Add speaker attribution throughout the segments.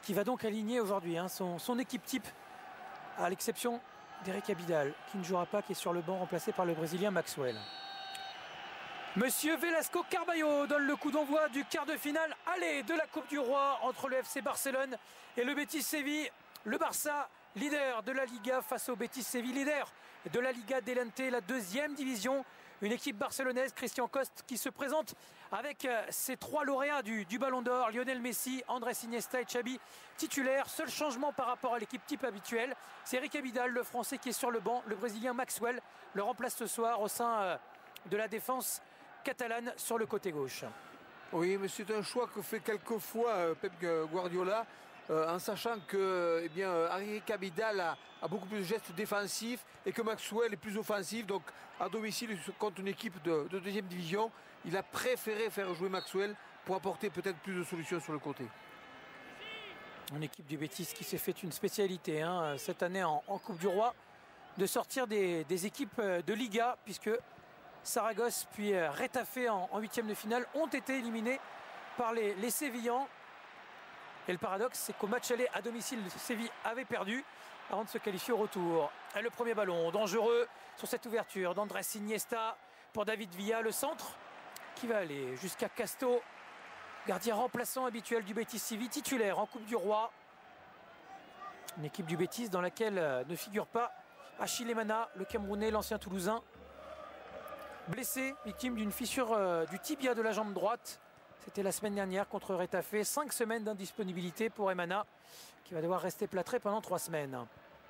Speaker 1: qui va donc aligner aujourd'hui son équipe type, à l'exception d'Eric Abidal, qui ne jouera pas, qui est sur le banc, remplacé par le Brésilien Maxwell. Monsieur Velasco Carballo donne le coup d'envoi du quart de finale aller de la Coupe du Roi entre le FC Barcelone et le Betis Séville. Le Barça, leader de la Liga, face au Betis Séville, leader de la Liga Delante, la deuxième division. Une équipe barcelonaise, Christian Coste, qui se présente avec ses trois lauréats du Ballon d'Or, Lionel Messi, Andrés Iniesta et Xavi, titulaires. Seul changement par rapport à l'équipe type habituelle, c'est Eric Abidal, le Français, qui est sur le banc. Le Brésilien Maxwell le remplace ce soir au sein de la défense catalane sur le côté gauche.
Speaker 2: Oui, mais c'est un choix que fait quelquefois Pep Guardiola, en sachant que Eric Abidal a beaucoup plus de gestes défensifs et que Maxwell est plus offensif. Donc à domicile contre une équipe de deuxième division, il a préféré faire jouer Maxwell pour apporter peut-être plus de solutions sur le côté.
Speaker 1: Une équipe du Betis qui s'est fait une spécialité cette année en Coupe du Roi, de sortir des équipes de Liga, puisque Saragosse puis Retafe en huitième de finale ont été éliminés par les Sévillans. Et le paradoxe, c'est qu'au match aller à domicile, Séville avait perdu avant de se qualifier au retour. Et le premier ballon dangereux sur cette ouverture d'Andrés Iniesta pour David Villa, le centre qui va aller jusqu'à Casto, gardien remplaçant habituel du Betis Séville, titulaire en Coupe du Roi. Une équipe du Betis dans laquelle ne figure pas Achille Emana, le Camerounais, l'ancien Toulousain, blessé, victime d'une fissure du tibia de la jambe droite. C'était la semaine dernière contre Retafe. 5 semaines d'indisponibilité pour Emana, qui va devoir rester plâtré pendant 3 semaines.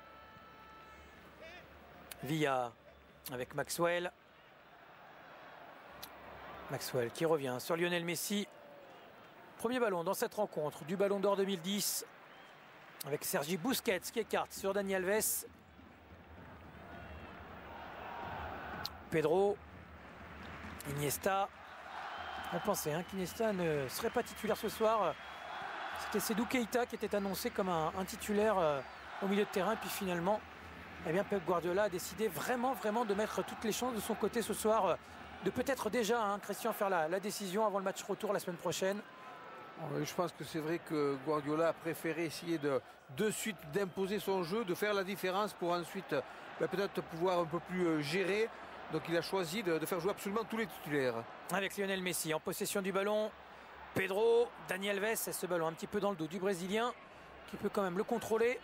Speaker 1: Villa avec Maxwell. Maxwell qui revient sur Lionel Messi. Premier ballon dans cette rencontre du Ballon d'Or 2010 avec Sergi Busquets qui écarte sur Dani Alves. Pedro, Iniesta. On pensait qu'Iniesta ne serait pas titulaire ce soir. C'était Sédou Keita qui était annoncé comme un titulaire au milieu de terrain. Puis finalement, Pep Guardiola a décidé vraiment de mettre toutes les chances de son côté ce soir. De peut-être déjà, Christian, faire la décision avant le match retour la semaine prochaine.
Speaker 2: Je pense que c'est vrai que Guardiola a préféré essayer de suite d'imposer son jeu, de faire la différence pour ensuite peut-être pouvoir un peu plus gérer. Donc il a choisi de faire jouer absolument tous les titulaires.
Speaker 1: Avec Lionel Messi en possession du ballon. Pedro, Dani Alves, et ce ballon un petit peu dans le dos du Brésilien, qui peut quand même le contrôler.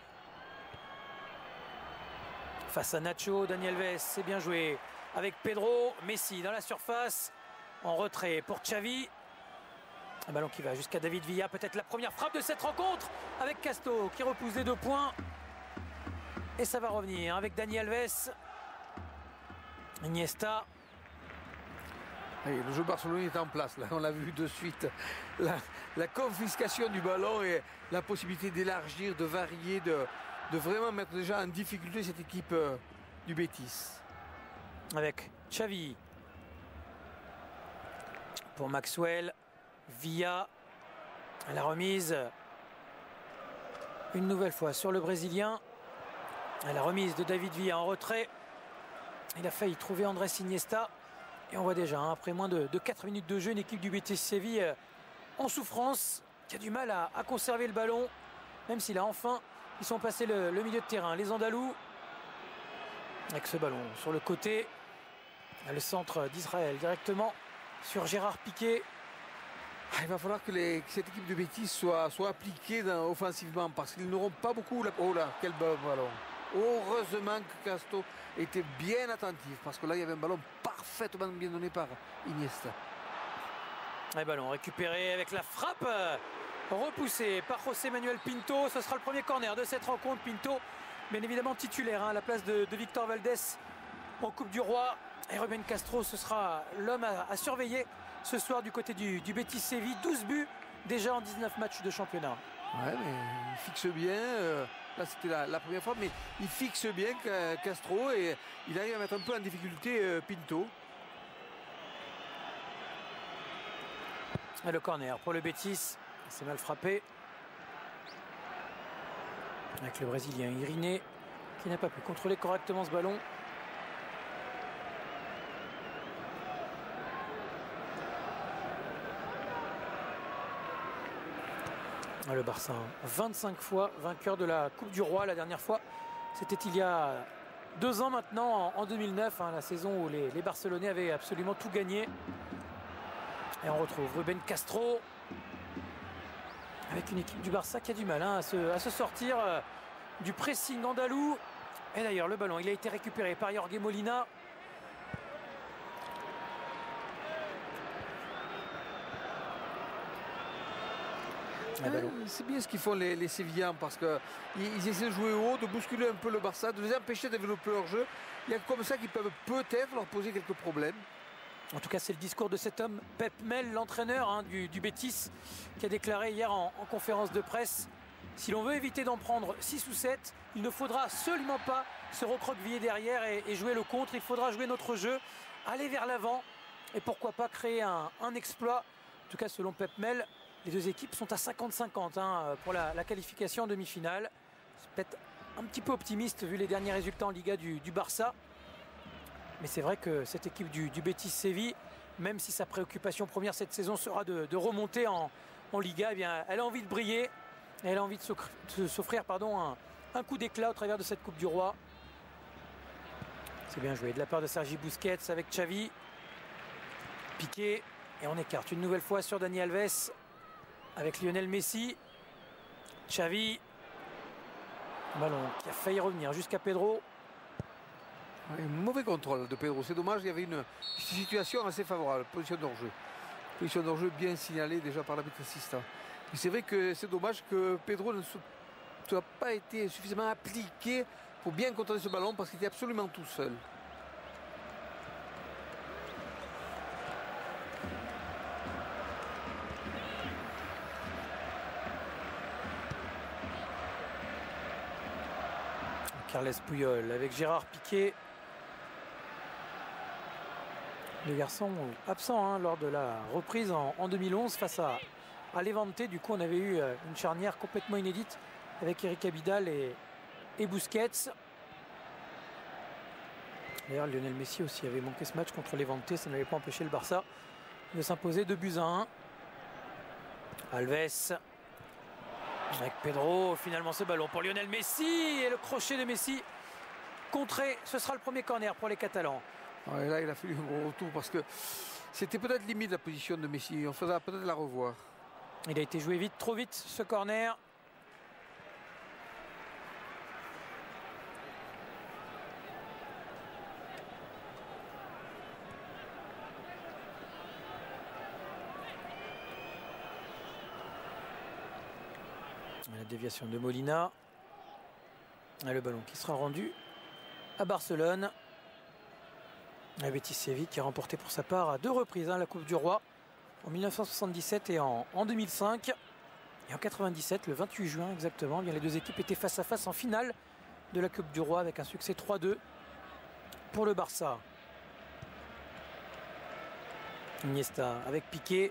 Speaker 1: Face à Nacho, Dani Alves, c'est bien joué. Avec Pedro, Messi dans la surface. En retrait pour Xavi. Un ballon qui va jusqu'à David Villa. Peut-être la première frappe de cette rencontre avec Casto qui repousse les 2 points. Et ça va revenir avec Dani Alves. Iniesta.
Speaker 2: Et le jeu barcelonais est en place. Là, on l'a vu de suite. La confiscation du ballon et la possibilité d'élargir, de varier, de vraiment mettre déjà en difficulté cette équipe du Betis.
Speaker 1: Avec Xavi. Pour Maxwell. Villa. À la remise. Une nouvelle fois sur le Brésilien. À la remise de David Villa en retrait. Il a failli trouver Andrés Iniesta. Et on voit déjà, après moins de 4 minutes de jeu, une équipe du Betis Séville en souffrance, qui a du mal à conserver le ballon, même si là, enfin, ils sont passés le milieu de terrain. Les Andalous, avec ce ballon sur le côté, le centre d'Israël directement sur Gérard Piqué.
Speaker 2: Il va falloir que cette équipe de Betis soit appliquée offensivement, parce qu'ils n'auront pas beaucoup... Oh là, quel bon ballon! Heureusement que Casto était bien attentif, parce que là il y avait un ballon parfaitement bien donné par Iniesta.
Speaker 1: Un ballon récupéré avec la frappe repoussée par José Manuel Pinto. Ce sera le premier corner de cette rencontre. Pinto, bien évidemment titulaire à la place de Victor Valdés en Coupe du Roi. Et Ruben Castro, ce sera l'homme à surveiller ce soir du côté du Betis Séville. 12 buts déjà en 19 matchs de championnat.
Speaker 2: Ouais, mais il fixe bien. Là, c'était la première fois, mais il fixe bien Castro et il arrive à mettre un peu en difficulté Pinto.
Speaker 1: Et le corner pour le Betis. C'est mal frappé. Avec le Brésilien Iriné qui n'a pas pu contrôler correctement ce ballon. Le Barça, 25 fois vainqueur de la Coupe du Roi. La dernière fois, c'était il y a 2 ans maintenant, en 2009, la saison où les Barcelonais avaient absolument tout gagné. Et on retrouve Rubén Castro avec une équipe du Barça qui a du mal à se sortir du pressing andalou. Et d'ailleurs, le ballon, il a été récupéré par Jorge Molina.
Speaker 2: C'est bien ce qu'ils font les Sévillans, parce qu'ils essaient de jouer haut, de bousculer un peu le Barça, de les empêcher de développer leur jeu. Il y a comme ça qu'ils peuvent peut-être leur poser quelques problèmes.
Speaker 1: En tout cas, c'est le discours de cet homme, Pep Mel, l'entraîneur du Betis, qui a déclaré hier en conférence de presse: si l'on veut éviter d'en prendre 6 ou 7, il ne faudra absolument pas se recroqueviller derrière et jouer le contre. Il faudra jouer notre jeu, aller vers l'avant et pourquoi pas créer un exploit. En tout cas, selon Pep Mel, les deux équipes sont à 50-50 pour la qualification en demi-finale. C'est peut-être un petit peu optimiste vu les derniers résultats en Liga du Barça. Mais c'est vrai que cette équipe du Betis Séville, même si sa préoccupation première cette saison sera de remonter en Liga, eh bien, elle a envie de briller. Et elle a envie de s'offrir un coup d'éclat au travers de cette Coupe du Roi. C'est bien joué de la part de Sergi Busquets avec Xavi. Piqué. Et on écarte une nouvelle fois sur Dani Alves avec Lionel Messi. Xavi. Ballon qui a failli revenir jusqu'à Pedro.
Speaker 2: Un mauvais contrôle de Pedro. C'est dommage, il y avait une situation assez favorable. Position d'hors-jeu. Position d'hors-jeu bien signalée déjà par l'arbitre assistant. Mais c'est vrai que c'est dommage que Pedro ne soit pas été suffisamment appliqué pour bien contrôler ce ballon, parce qu'il était absolument tout seul.
Speaker 1: Carles Puyol avec Gérard Piqué. Les garçons absents lors de la reprise en 2011 face à Levante. Du coup, on avait eu une charnière complètement inédite avec Eric Abidal et Busquets. D'ailleurs, Lionel Messi aussi avait manqué ce match contre Levante. Ça n'avait pas empêché le Barça de s'imposer 2-1. Alves avec Pedro. Finalement, ce ballon pour Lionel Messi. Et le crochet de Messi contré. Ce sera le premier corner pour les Catalans.
Speaker 2: Ouais, là, il a fallu un gros retour, parce que c'était peut-être limite la position de Messi. On faudra peut-être la revoir.
Speaker 1: Il a été joué vite, trop vite, ce corner. La déviation de Molina. Et le ballon qui sera rendu à Barcelone. La Betis Séville qui a remporté pour sa part à 2 reprises la Coupe du Roi, en 1977 et en 2005. Et en 97, le 28 juin exactement, bien, les deux équipes étaient face à face en finale de la Coupe du Roi avec un succès 3-2 pour le Barça. Iniesta avec Piqué.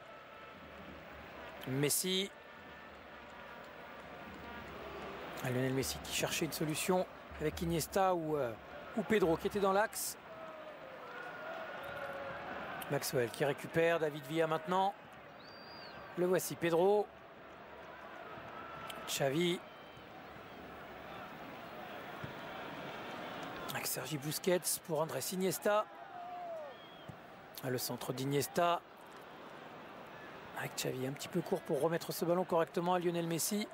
Speaker 1: Messi. Lionel Messi qui cherchait une solution avec Iniesta ou Pedro qui était dans l'axe. Maxwell qui récupère, David Villa maintenant. Le voici, Pedro. Xavi. Avec Sergi Busquets pour Andrés Iniesta. Le centre d'Iniesta. Avec Xavi un petit peu court pour remettre ce ballon correctement à Lionel Messi.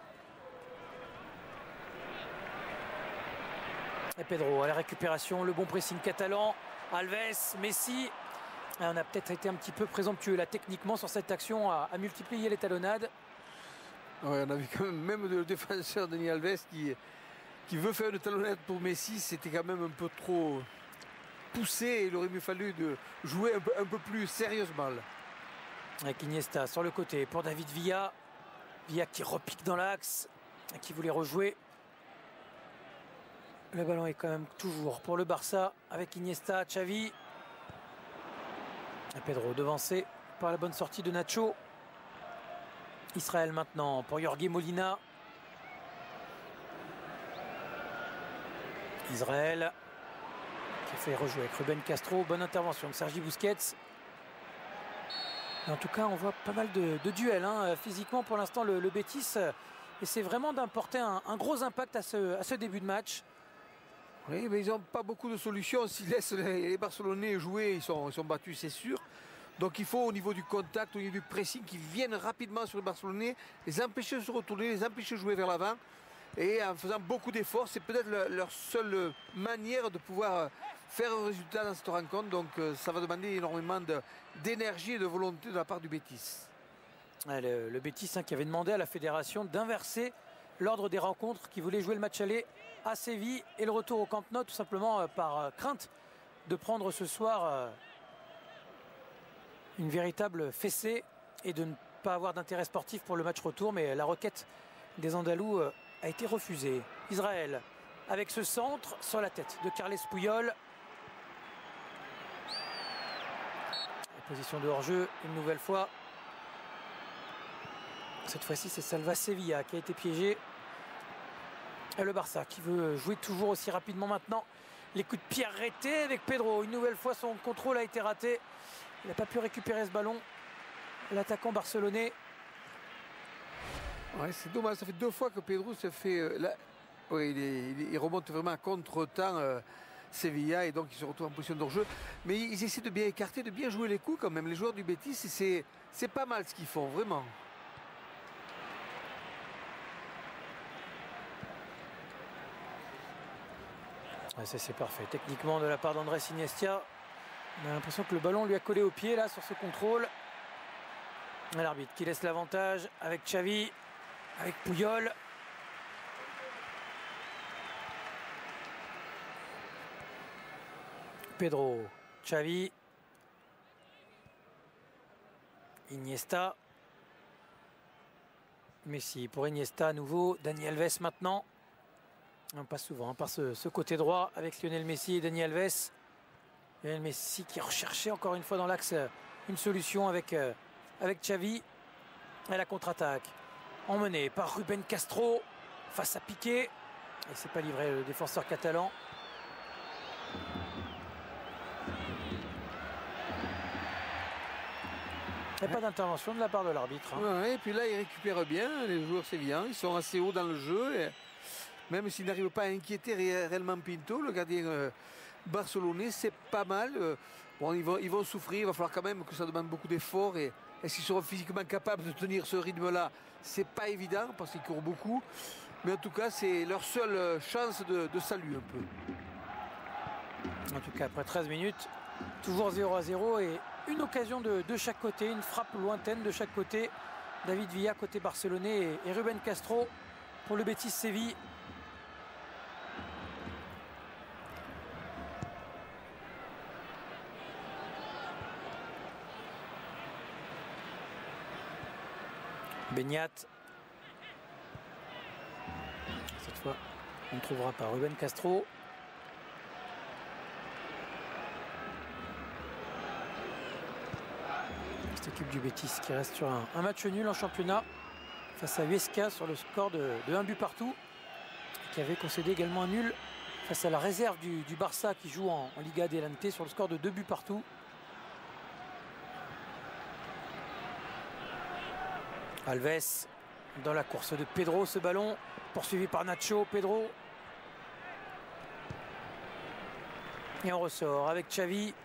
Speaker 1: Et Pedro à la récupération, le bon pressing catalan. Alves, Messi. Et on a peut-être été un petit peu présomptueux là techniquement sur cette action à multiplier les talonnades.
Speaker 2: Ouais, on a vu quand même le défenseur Dani Alves qui veut faire une talonnade pour Messi. C'était quand même un peu trop poussé. Il aurait mieux fallu de jouer un peu plus sérieusement là.
Speaker 1: Avec Iniesta sur le côté pour David Villa. Villa qui repique dans l'axe, qui voulait rejouer. Le ballon est quand même toujours pour le Barça avec Iniesta, Xavi. Et Pedro devancé par la bonne sortie de Nacho. Israël maintenant pour Jorge Molina. Israël qui a fait rejouer avec Rubén Castro. Bonne intervention de Sergi Busquets. En tout cas, on voit pas mal de duels hein. Physiquement, pour l'instant, le Betis essaie vraiment d'apporter un gros impact à ce début de match.
Speaker 2: Oui, mais ils n'ont pas beaucoup de solutions. S'ils laissent les Barcelonais jouer, ils sont battus, c'est sûr. Donc il faut, au niveau du contact, au niveau du pressing, qu'ils viennent rapidement sur les Barcelonais, les empêcher de se retourner, les empêcher de jouer vers l'avant. Et en faisant beaucoup d'efforts, c'est peut-être leur seule manière de pouvoir faire un résultat dans cette rencontre. Donc ça va demander énormément d'énergie et de volonté de la part du Betis.
Speaker 1: Le Betis hein, qui avait demandé à la fédération d'inverser l'ordre des rencontres, qui voulait jouer le match aller à Séville et le retour au Camp Nou, tout simplement par crainte de prendre ce soir une véritable fessée et de ne pas avoir d'intérêt sportif pour le match retour. Mais la requête des Andalous a été refusée. Israël avec ce centre sur la tête de Carles Puyol. La position de hors-jeu une nouvelle fois. Cette fois-ci, c'est Salva Sevilla qui a été piégé. Et le Barça qui veut jouer toujours aussi rapidement maintenant. Les coups de pied arrêtés avec Pedro. Une nouvelle fois, son contrôle a été raté. Il n'a pas pu récupérer ce ballon. L'attaquant barcelonais.
Speaker 2: Ouais, c'est dommage. Ça fait 2 fois que Pedro se fait... oui, il remonte vraiment à contre-temps Sevilla et donc il se retrouve en position d'hors-jeu. Mais ils essaient de bien écarter, de bien jouer les coups quand même. Les joueurs du Betis, c'est pas mal ce qu'ils font, vraiment.
Speaker 1: Ouais, ça c'est parfait. Techniquement de la part d'Andrés Iniesta. On a l'impression que le ballon lui a collé au pied là sur ce contrôle. L'arbitre qui laisse l'avantage avec Xavi, avec Puyol. Pedro, Xavi, Iniesta. Messi pour Iniesta à nouveau. Dani Alves maintenant. On passe souvent hein, par ce côté droit avec Lionel Messi et Dani Alves. Lionel Messi qui recherchait encore une fois dans l'axe une solution avec Xavi. Et la contre-attaque emmenée par Ruben Castro face à Piqué. Et c'est pas livré le défenseur catalan. Il n'y a pas d'intervention de la part de l'arbitre. Hein.
Speaker 2: Ouais, et puis là, ils récupèrent bien les joueurs sévillans. Ils sont assez hauts dans le jeu. Et même s'ils n'arrivent pas à inquiéter réellement Pinto, le gardien barcelonais, c'est pas mal. Bon, ils vont souffrir. Il va falloir quand même que ça demande beaucoup d'efforts. Et est-ce qu'ils seront physiquement capables de tenir ce rythme-là? C'est pas évident parce qu'ils courent beaucoup. Mais en tout cas, c'est leur seule chance de salut un peu.
Speaker 1: En tout cas, après 13 minutes, toujours 0-0 et une occasion de chaque côté, une frappe lointaine de chaque côté. David Villa côté barcelonais et Ruben Castro pour le Betis Séville. Beñat. Cette fois, on ne trouvera pas Ruben Castro. Cette équipe du Betis qui reste sur un match nul en championnat face à Huesca sur le score de 1 but partout. Qui avait concédé également un nul face à la réserve du Barça qui joue en Liga Adelante sur le score de 2 buts partout. Alves dans la course de Pedro, ce ballon poursuivi par Nacho. Pedro et on ressort avec Xavi.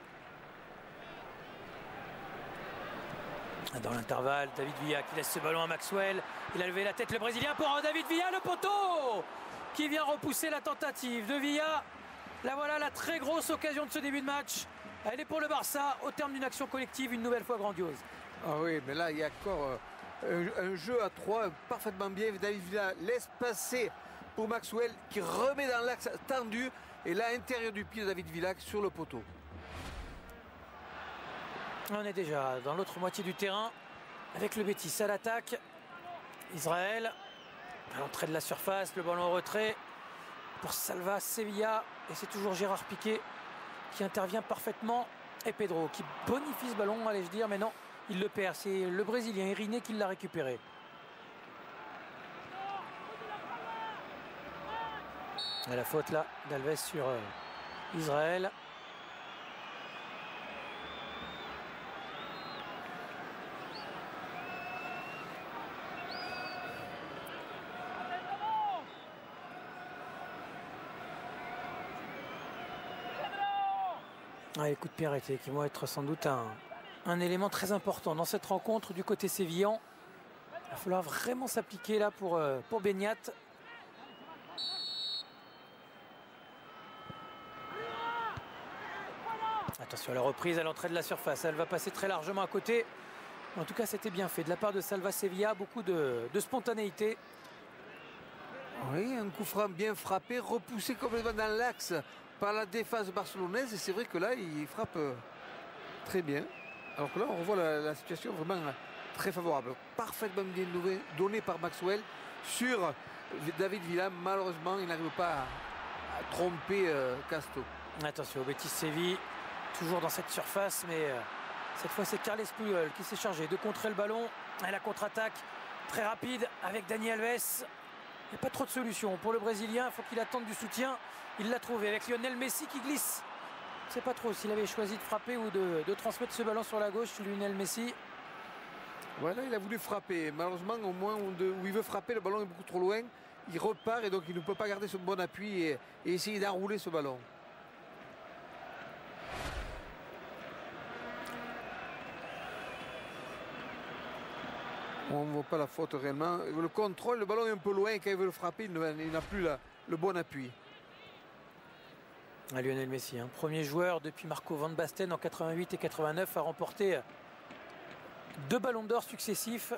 Speaker 1: Dans l'intervalle, David Villa qui laisse ce ballon à Maxwell. Il a levé la tête, le Brésilien, pour David Villa, le poteau qui vient repousser la tentative de Villa. Là voilà la très grosse occasion de ce début de match. Elle est pour le Barça au terme d'une action collective une nouvelle fois grandiose.
Speaker 2: Ah oui, mais là il y a encore un jeu à 3 parfaitement bien. David Villa laisse passer pour Maxwell qui remet dans l'axe tendu. Et là, intérieur du pied de David Villa sur le poteau.
Speaker 1: On est déjà dans l'autre moitié du terrain avec le Betis à l'attaque. Israël à l'entrée de la surface, le ballon en retrait pour Salva Sevilla. Et c'est toujours Gérard Piqué qui intervient parfaitement. Et Pedro qui bonifie ce ballon, allais-je dire, mais non, il le perd. C'est le Brésilien Iriné qui l'a récupéré. Et la faute là d'Alves sur Israël. Les coups de pied arrêtés qui vont être sans doute un élément très important dans cette rencontre du côté sévillan. Il va falloir vraiment s'appliquer là pour Beñat. Attention à la reprise à l'entrée de la surface. Elle va passer très largement à côté. En tout cas, c'était bien fait de la part de Salva Sevilla. Beaucoup de spontanéité.
Speaker 2: Oui, un coup franc bien frappé, repoussé complètement dans l'axe par la défense barcelonaise. Et c'est vrai que là, il frappe très bien. Alors que là, on revoit la situation vraiment très favorable. Parfaitement bien donné par Maxwell sur David Villa. Malheureusement, il n'arrive pas à tromper Castro.
Speaker 1: Attention au Betis Séville. Toujours dans cette surface, mais cette fois c'est Carles Puyol qui s'est chargé de contrer le ballon. Et la contre-attaque très rapide avec Dani Alves. Il n'y a pas trop de solutions pour le Brésilien. Il faut qu'il attende du soutien. Il l'a trouvé avec Lionel Messi qui glisse. Je ne sais pas trop s'il avait choisi de frapper ou de transmettre ce ballon sur la gauche. Lionel Messi.
Speaker 2: Voilà, il a voulu frapper. Malheureusement, au moins où il veut frapper, le ballon est beaucoup trop loin. Il repart et donc il ne peut pas garder son bon appui et essayer d'enrouler ce ballon. On ne voit pas la faute réellement. Le contrôle, le ballon est un peu loin. Quand il veut le frapper, il n'a plus le bon appui.
Speaker 1: Lionel Messi, premier joueur depuis Marco Van Basten en 88 et 89 à remporter 2 ballons d'or successifs.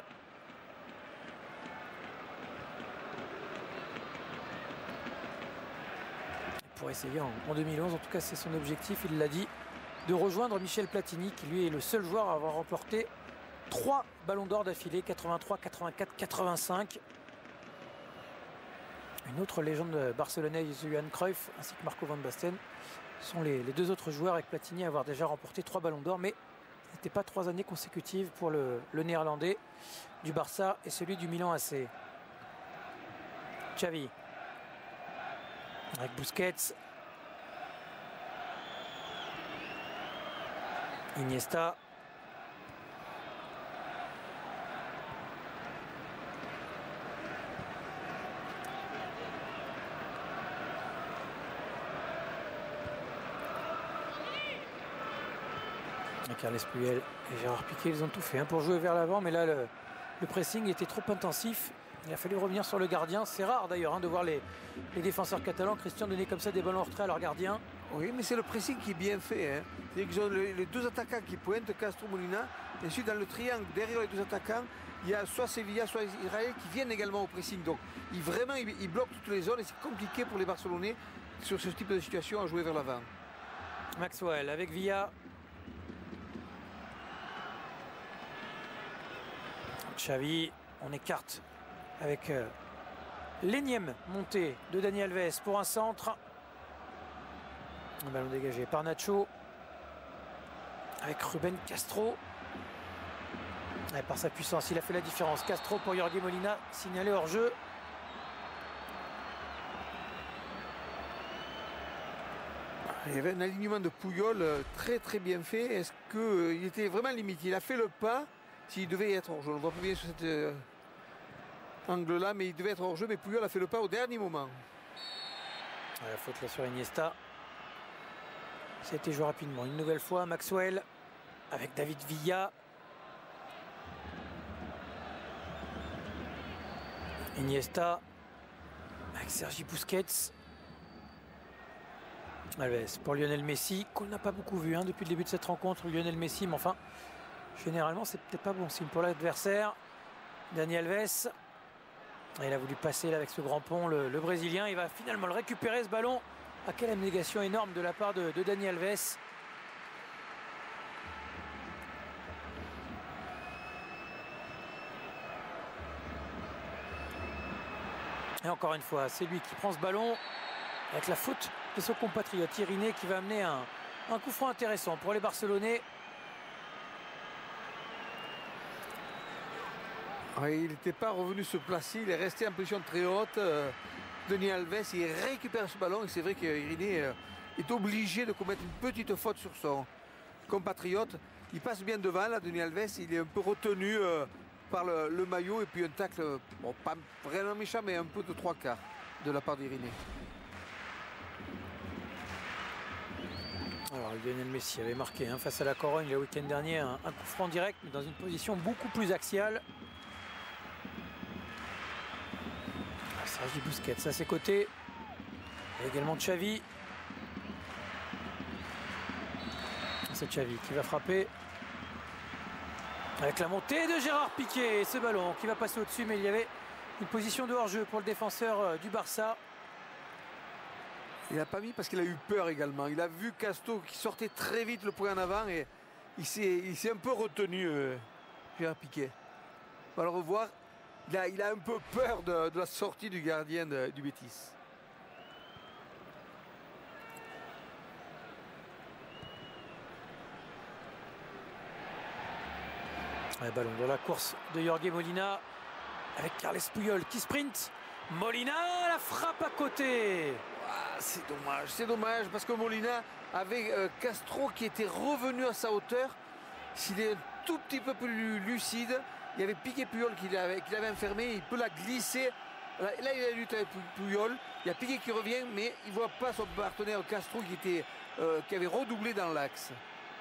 Speaker 1: Pour essayer en 2011, en tout cas c'est son objectif, il l'a dit, de rejoindre Michel Platini qui lui est le seul joueur à avoir remporté 3 ballons d'or d'affilée, 83, 84, 85. Une autre légende barcelonaise, Johan Cruyff, ainsi que Marco Van Basten, sont les 2 autres joueurs avec Platini à avoir déjà remporté 3 ballons d'or, mais ce n'était pas 3 années consécutives pour le néerlandais du Barça et celui du Milan AC. Xavi, avec Busquets, Iniesta, Carles Puyol et Gérard Piqué, ils ont tout fait pour jouer vers l'avant, mais là le pressing était trop intensif. Il a fallu revenir sur le gardien. C'est rare d'ailleurs de voir les défenseurs catalans, Christian, donner comme ça des ballons en retrait à leur gardien.
Speaker 2: Oui, mais c'est le pressing qui est bien fait. Ils ont les 2 attaquants qui pointent, Castro, Molina. Et ensuite, dans le triangle, derrière les 2 attaquants, il y a soit Sevilla, soit Israël qui viennent également au pressing. Donc, ils bloquent toutes les zones et c'est compliqué pour les Barcelonais sur ce type de situation à jouer vers l'avant.
Speaker 1: Maxwell avec Villa. Xavi, on écarte avec l'énième montée de Dani Alves pour un centre. Un ballon dégagé par Nacho. Avec Ruben Castro. Et par sa puissance, il a fait la différence. Castro pour Jorge Molina, signalé hors jeu.
Speaker 2: Il y avait un alignement de Puyol très bien fait. Est-ce qu'il était vraiment limité? Il a fait le pas. S'il devait être hors jeu, on ne voit pas bien sur cet angle-là, mais il devait être hors jeu. Mais Puyol a fait le pas au dernier moment.
Speaker 1: La faute là sur Iniesta. Ça a été joué rapidement. Une nouvelle fois, Maxwell avec David Villa. Iniesta avec Sergi Busquets. Alves pour Lionel Messi, qu'on n'a pas beaucoup vu depuis le début de cette rencontre, Lionel Messi, mais enfin, généralement, c'est peut-être pas bon signe pour l'adversaire. Dani Alves. Il a voulu passer là avec ce grand pont, le Brésilien. Il va finalement le récupérer, ce ballon. Ah, quelle abnégation énorme de la part de Dani Alves. Et encore une fois, c'est lui qui prend ce ballon avec la faute de son compatriote Iriné qui va amener un coup franc intéressant pour les Barcelonais.
Speaker 2: Oui, il n'était pas revenu se placer, il est resté en position très haute. Dani Alves, il récupère ce ballon et c'est vrai qu'Iriné est obligé de commettre une petite faute sur son compatriote. Il passe bien devant là, Dani Alves, il est un peu retenu par le maillot et puis un tacle, bon, pas vraiment méchant mais un peu de 3/4 de la part d'Iriné.
Speaker 1: Alors Lionel Messi avait marqué face à la Corogne le week-end dernier un coup franc direct, mais dans une position beaucoup plus axiale. Sergi Busquets à ses côtés. Et également Xavi. C'est Xavi qui va frapper. Avec la montée de Gérard Piqué. Et ce ballon qui va passer au-dessus, mais il y avait une position de hors-jeu pour le défenseur du Barça.
Speaker 2: Il n'a pas mis parce qu'il a eu peur également. Il a vu Casto qui sortait très vite le poing en avant et il s'est un peu retenu, Gérard Piqué. On va le revoir. Il a un peu peur de la sortie du gardien du Betis.
Speaker 1: Le ballon dans la course de Jorge Molina avec Carles Puyol qui sprint. Molina, la frappe à côté.
Speaker 2: C'est dommage parce que Molina avait Castro qui était revenu à sa hauteur. S'il est un tout petit peu plus lucide, il y avait Piqué Puyol qui l'avait enfermé, il peut la glisser. Là il a lutté avec Puyol, il y a Piqué qui revient, mais il ne voit pas son partenaire Castro qui avait redoublé dans l'axe.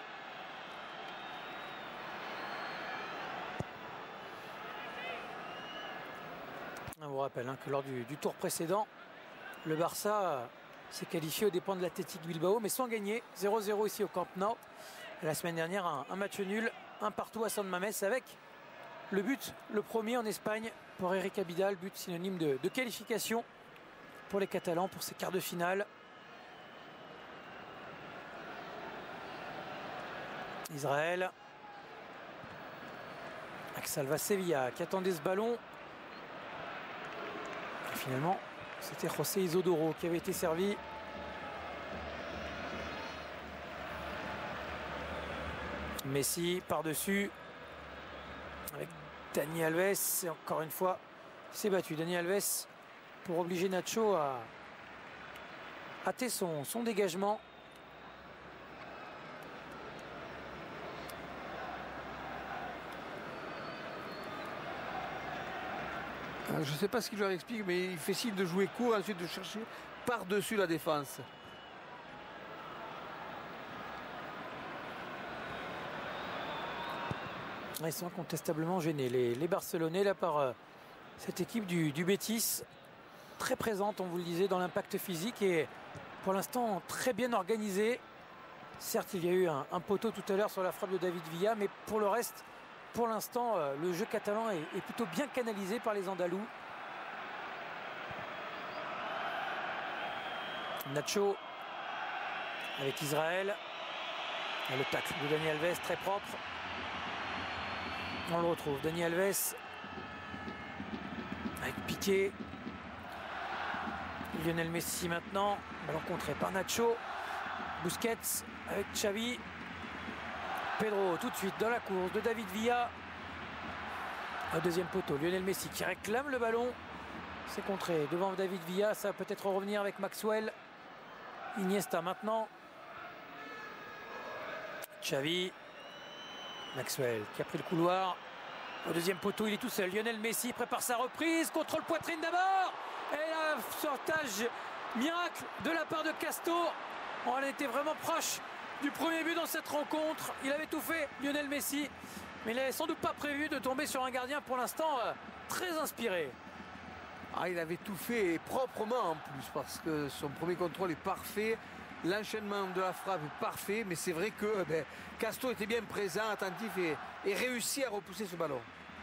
Speaker 1: On vous rappelle que lors du tour précédent, le Barça s'est qualifié aux dépens de l'Athletic Bilbao, mais sans gagner. 0-0 ici au Camp Nou. La semaine dernière, un match nul, un partout à San Mamés avec le but, le premier en Espagne pour Eric Abidal, but synonyme de qualification pour les Catalans pour ces quarts de finale. Israël. Avec Salva Sevilla qui attendait ce ballon. Et finalement, c'était José Isodoro qui avait été servi. Messi par-dessus avec Dani Alves. Et encore une fois, il s'est battu. Dani Alves pour obliger Nacho à hâter son dégagement.
Speaker 2: Je ne sais pas ce qu'il leur explique, mais il fait signe de jouer court, ensuite de chercher par-dessus la défense.
Speaker 1: Ils sont incontestablement gênés, les Barcelonais, là, par cette équipe du Betis. Très présente, on vous le disait, dans l'impact physique et pour l'instant très bien organisée. Certes, il y a eu un poteau tout à l'heure sur la frappe de David Villa, mais pour le reste, pour l'instant, le jeu catalan est plutôt bien canalisé par les Andalous. Nacho avec Israël. Et le tacle de Dani Alves, très propre. On le retrouve, Dani Alves avec Piqué. Lionel Messi maintenant. Ballon contré par Nacho. Busquets avec Xavi. Pedro tout de suite dans la course de David Villa. Au deuxième poteau, Lionel Messi qui réclame le ballon. C'est contré devant David Villa. Ça va peut-être revenir avec Maxwell. Iniesta maintenant. Xavi. Maxwell qui a pris le couloir. Au deuxième poteau, il est tout seul. Lionel Messi prépare sa reprise. Contrôle poitrine d'abord. Et là, sortage miracle de la part de Casto. On était vraiment proche du premier but dans cette rencontre. Il avait tout fait, Lionel Messi. Mais il n'avait sans doute pas prévu de tomber sur un gardien pour l'instant très inspiré.
Speaker 2: Il avait tout fait et proprement en plus parce que son premier contrôle est parfait. L'enchaînement de la frappe est parfait. Mais c'est vrai que Casto était bien présent, attentif et réussit à repousser ce ballon.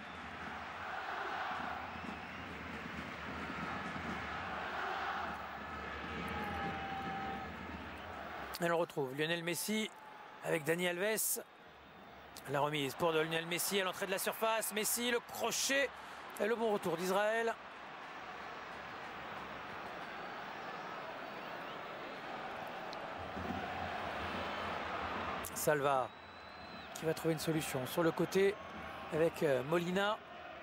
Speaker 1: Et on retrouve Lionel Messi avec Dani Alves. La remise pour Lionel Messi à l'entrée de la surface. Messi, le crochet et le bon retour d'Israël. Salva qui va trouver une solution sur le côté avec Molina.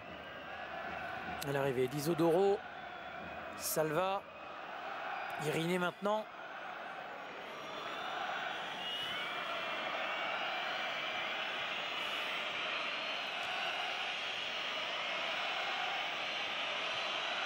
Speaker 1: À l'arrivée d'Isodoro. Salva. Iriné maintenant.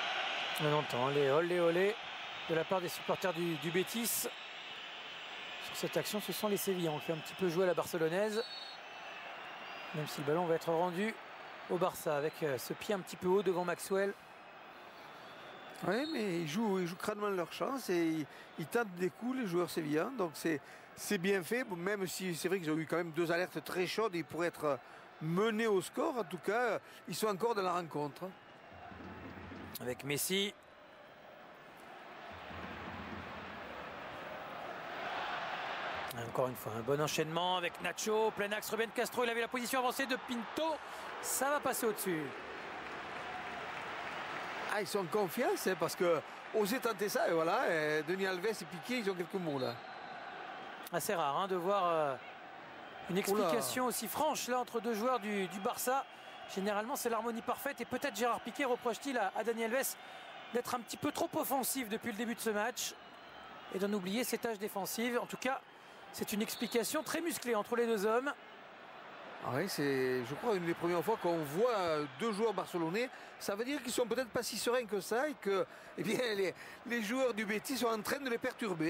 Speaker 1: On entend les olé olé de la part des supporters du Betis sur cette action, ce sont les Sévillans qui ont un petit peu joué à la barcelonaise. Même si le ballon va être rendu au Barça avec ce pied un petit peu haut devant Maxwell.
Speaker 2: Oui, mais ils jouent crânement leur chance et ils tentent des coups, les joueurs sévillans. Donc c'est bien fait, même si c'est vrai qu'ils ont eu quand même 2 alertes très chaudes. Ils pourraient être menés au score. En tout cas, ils sont encore dans la rencontre.
Speaker 1: Avec Messi. Encore une fois, un bon enchaînement avec Nacho, plein axe, Ruben Castro, il avait la position avancée de Pinto. Ça va passer au-dessus.
Speaker 2: Ah, ils sont en confiance, hein, parce que oser tenter ça, et voilà, et Dani Alves et Piqué, ils ont quelques mots là.
Speaker 1: Assez rare hein, de voir une explication aussi franche là entre 2 joueurs du Barça. Généralement, c'est l'harmonie parfaite et peut-être Gérard Piqué reproche-t-il à Dani Alves d'être un petit peu trop offensif depuis le début de ce match et d'en oublier ses tâches défensives. En tout cas, c'est une explication très musclée entre les 2 hommes.
Speaker 2: Ah oui, c'est, je crois, une des premières fois qu'on voit 2 joueurs barcelonais. Ça veut dire qu'ils sont peut-être pas si sereins que ça et que eh bien, les joueurs du Betis sont en train de les perturber.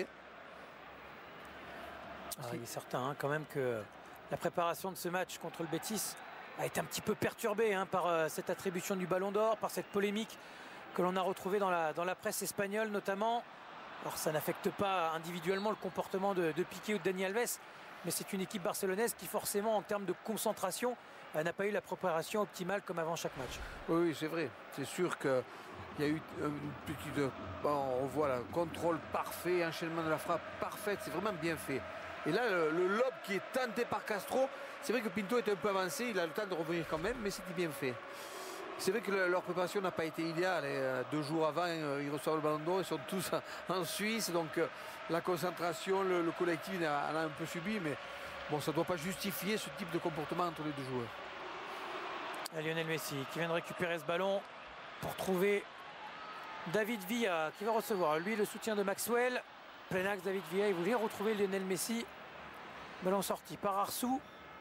Speaker 1: Il est certain hein, quand même que la préparation de ce match contre le Betis a été un petit peu perturbée hein, par cette attribution du Ballon d'Or, par cette polémique que l'on a retrouvée dans la presse espagnole notamment. Alors ça n'affecte pas individuellement le comportement de Piqué ou de Dani Alves, mais c'est une équipe barcelonaise qui forcément en termes de concentration n'a pas eu la préparation optimale comme avant chaque match.
Speaker 2: Oui, c'est vrai. C'est sûr qu'il y a eu une petite... on voit le contrôle parfait, enchaînement de la frappe parfaite, c'est vraiment bien fait. Et là, le lob qui est tenté par Castro, c'est vrai que Pinto était un peu avancé, il a le temps de revenir quand même, mais c'était bien fait. C'est vrai que leur préparation n'a pas été idéale. Et 2 jours avant, ils reçoivent le Ballon d'Or, ils sont tous en Suisse, donc la concentration, le collectif en a un peu subi, mais bon, ça ne doit pas justifier ce type de comportement entre les 2 joueurs.
Speaker 1: Et Lionel Messi qui vient de récupérer ce ballon pour trouver David Villa qui va recevoir, lui, le soutien de Maxwell. Plein axe, David Villa, il voulait retrouver Lionel Messi. Ballon sorti par Arsou.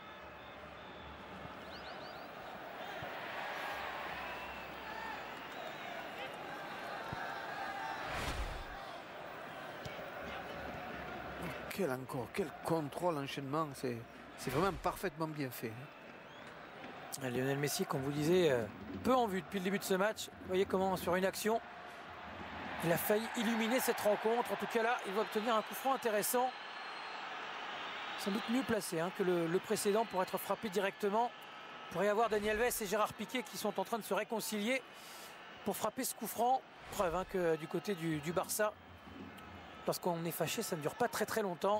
Speaker 2: Quel contrôle, enchaînement, c'est vraiment parfaitement bien fait.
Speaker 1: Lionel Messi, comme vous disiez, peu en vue depuis le début de ce match. Vous voyez comment sur une action, il a failli illuminer cette rencontre. En tout cas là, il va obtenir un coup franc intéressant. Sans doute mieux placé hein, que le précédent pour être frappé directement. Il pourrait y avoir Dani Alves et Gérard Piqué qui sont en train de se réconcilier pour frapper ce coup franc. Preuve hein, que du côté du Barça, lorsqu'on est fâché, ça ne dure pas très longtemps.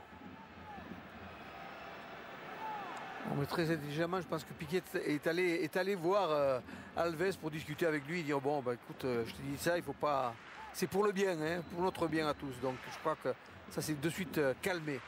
Speaker 2: Mais très intelligemment, je pense que Piqué est allé voir Alves pour discuter avec lui et dire bon, bah, écoute, je te dis ça, il faut pas. C'est pour le bien, hein, pour notre bien à tous. Donc je crois que ça s'est de suite calmé.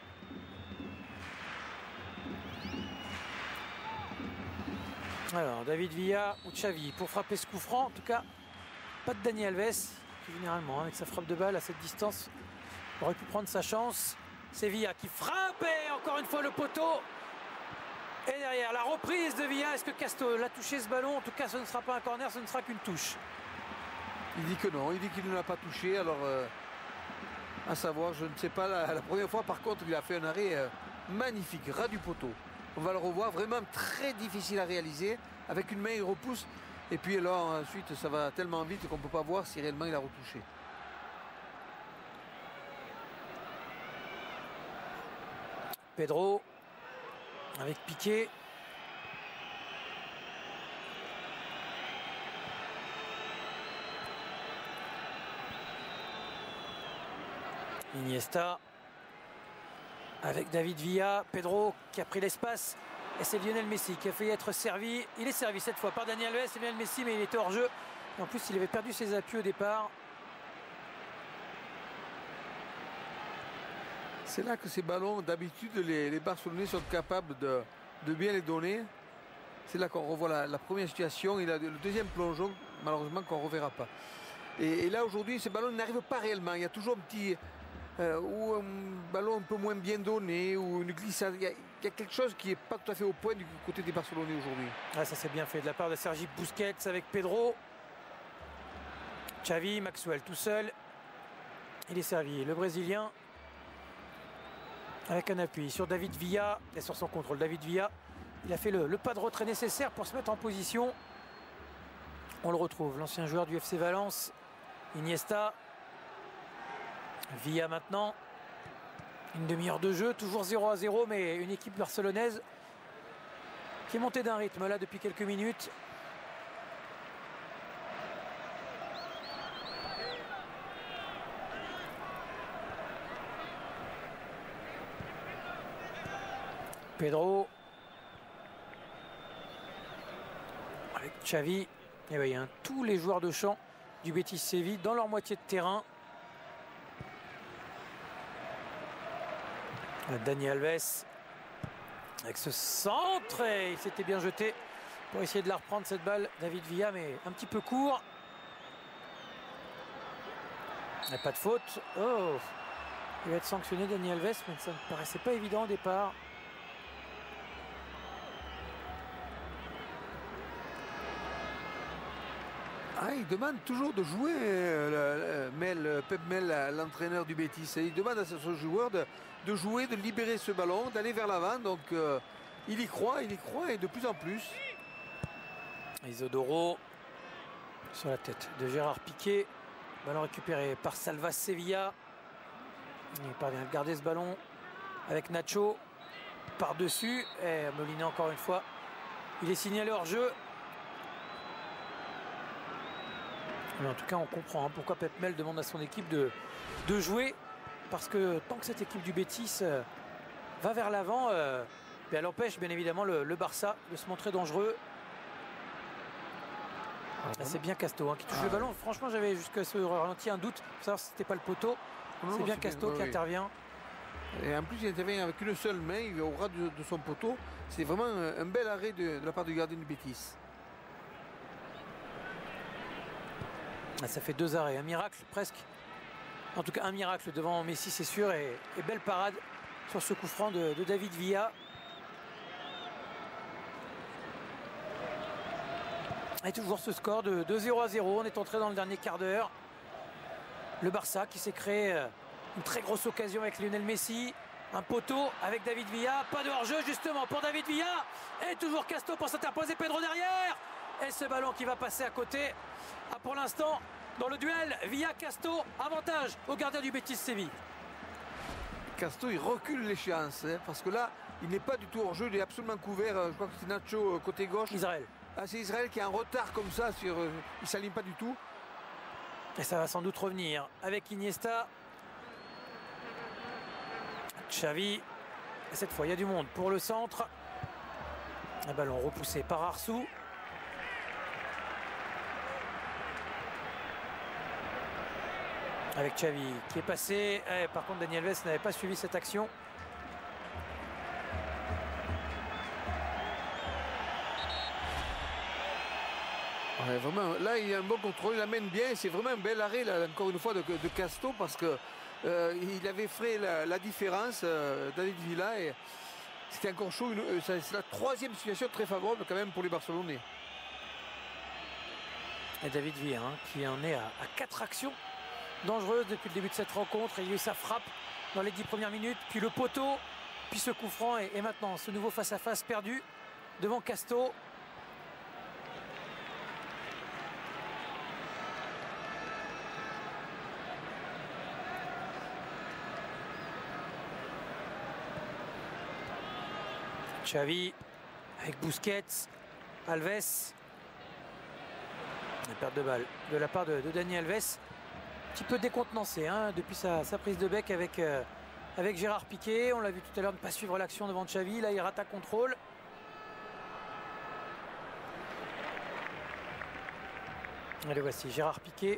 Speaker 1: Alors David Villa ou Xavi pour frapper ce coup franc. En tout cas, pas de Dani Alves qui généralement, avec sa frappe de balle à cette distance, aurait pu prendre sa chance. C'est Villa qui frappe et encore une fois le poteau. Et derrière, la reprise de Villa. Est-ce que Castro l'a touché ce ballon? En tout cas, ce ne sera pas un corner, ce ne sera qu'une touche.
Speaker 2: Il dit que non, il dit qu'il ne l'a pas touché. Alors, à savoir, je ne sais pas, la première fois, par contre, il a fait un arrêt magnifique, ras du poteau. On va le revoir, vraiment très difficile à réaliser. Avec une main, il repousse. Et puis alors, ensuite, ça va tellement vite qu'on ne peut pas voir si réellement il a retouché.
Speaker 1: Pedro avec Piqué. Iniesta avec David Villa. Pedro qui a pris l'espace. Et c'est Lionel Messi qui a failli être servi. Il est servi cette fois par Dani Alves. C'est Lionel Messi, mais il était hors jeu. Et en plus, il avait perdu ses appuis au départ.
Speaker 2: C'est là que ces ballons, d'habitude, les Barcelonais sont capables de bien les donner. C'est là qu'on revoit la première situation et le deuxième plongeon, malheureusement, qu'on ne reverra pas. Et là, aujourd'hui, ces ballons n'arrivent pas réellement. Il y a toujours un petit... ou un ballon un peu moins bien donné, ou une glissade. Il y a quelque chose qui n'est pas tout à fait au point du côté des Barcelonais aujourd'hui.
Speaker 1: Ah, ça c'est bien fait de la part de Sergi Busquets avec Pedro. Xavi, Maxwell tout seul. Il est servi. Le Brésilien Avec un appui sur David Villa et sur son contrôle. David Villa, il a fait le pas de retrait nécessaire pour se mettre en position. On le retrouve, l'ancien joueur du FC Valence, Iniesta. Villa maintenant. Une demi-heure de jeu, toujours 0-0, mais une équipe barcelonaise qui est montée d'un rythme là depuis quelques minutes. Pedro avec Xavi. Et bien, il y a tous les joueurs de champ du Betis Séville dans leur moitié de terrain. Dani Alves avec ce centre et il s'était bien jeté pour essayer de la reprendre cette balle. David Villa, mais un petit peu court. Il n'y a pas de faute. Oh, il va être sanctionné Dani Alves, mais ça ne me paraissait pas évident au départ.
Speaker 2: Il demande toujours de jouer, Pep Mel, l'entraîneur du Betis. Il demande à ce joueur de jouer, de libérer ce ballon, d'aller vers l'avant. Donc il y croit et de plus en plus.
Speaker 1: Isodoro sur la tête de Gérard Piqué. Ballon récupéré par Salva Sevilla. Il parvient à garder ce ballon avec Nacho par-dessus. Et Molina encore une fois. Il est signalé hors jeu. Mais en tout cas, on comprend pourquoi Pep Mel demande à son équipe de jouer. Parce que tant que cette équipe du Betis va vers l'avant, elle empêche bien évidemment le Barça de se montrer dangereux. C'est bien Casto qui touche le ballon. Franchement, j'avais jusqu'à ce ralenti un doute pour savoir si c'était pas le poteau. C'est bien Casto qui intervient.
Speaker 2: Et en plus, il intervient avec une seule main, il est au ras de son poteau. C'est vraiment un bel arrêt de la part du gardien du Betis.
Speaker 1: Ça fait 2 arrêts, un miracle presque. En tout cas, un miracle devant Messi, c'est sûr. Et belle parade sur ce coup franc de David Villa. Et toujours ce score de 0-0. On est entré dans le dernier quart d'heure. Le Barça qui s'est créé une très grosse occasion avec Lionel Messi. Un poteau avec David Villa. Pas de hors-jeu justement pour David Villa. Et toujours Casto pour s'interposer. Pedro derrière. Et ce ballon qui va passer à côté. Pour l'instant, dans le duel, Villa-Casto, avantage au gardien du Betis Séville.
Speaker 2: Casto, il recule l'échéance, parce que là, il n'est pas du tout hors jeu, il est absolument couvert. Je crois que c'est Nacho côté gauche.
Speaker 1: Israël.
Speaker 2: C'est Israël qui est en retard comme ça, il ne s'aligne pas du tout.
Speaker 1: Et ça va sans doute revenir avec Iniesta. Xavi. Et cette fois, il y a du monde pour le centre. Un ballon repoussé par Arsou. Avec Xavi qui est passé. Par contre, Dani Alves n'avait pas suivi cette action.
Speaker 2: Vraiment, là, il y a un bon contrôle, il amène bien. C'est vraiment un bel arrêt, là, encore une fois, de Casto, parce que il avait fait la différence, David Villa. Et c'était encore chaud. C'est la 3e situation très favorable quand même pour les Barcelonais.
Speaker 1: Et David Villa qui en est à 4 actions dangereuse depuis le début de cette rencontre. Il y a eu sa frappe dans les 10 premières minutes, puis le poteau, puis ce coup franc et maintenant ce nouveau face-à-face perdu devant Casto. Xavi avec Busquets, Alves. Une perte de balle de la part de Dani Alves. Un petit peu décontenancé depuis sa prise de bec avec Gérard Piqué. On l'a vu tout à l'heure ne pas suivre l'action devant Xavi. Là, il rate un contrôle. Allez, voici Gérard Piqué.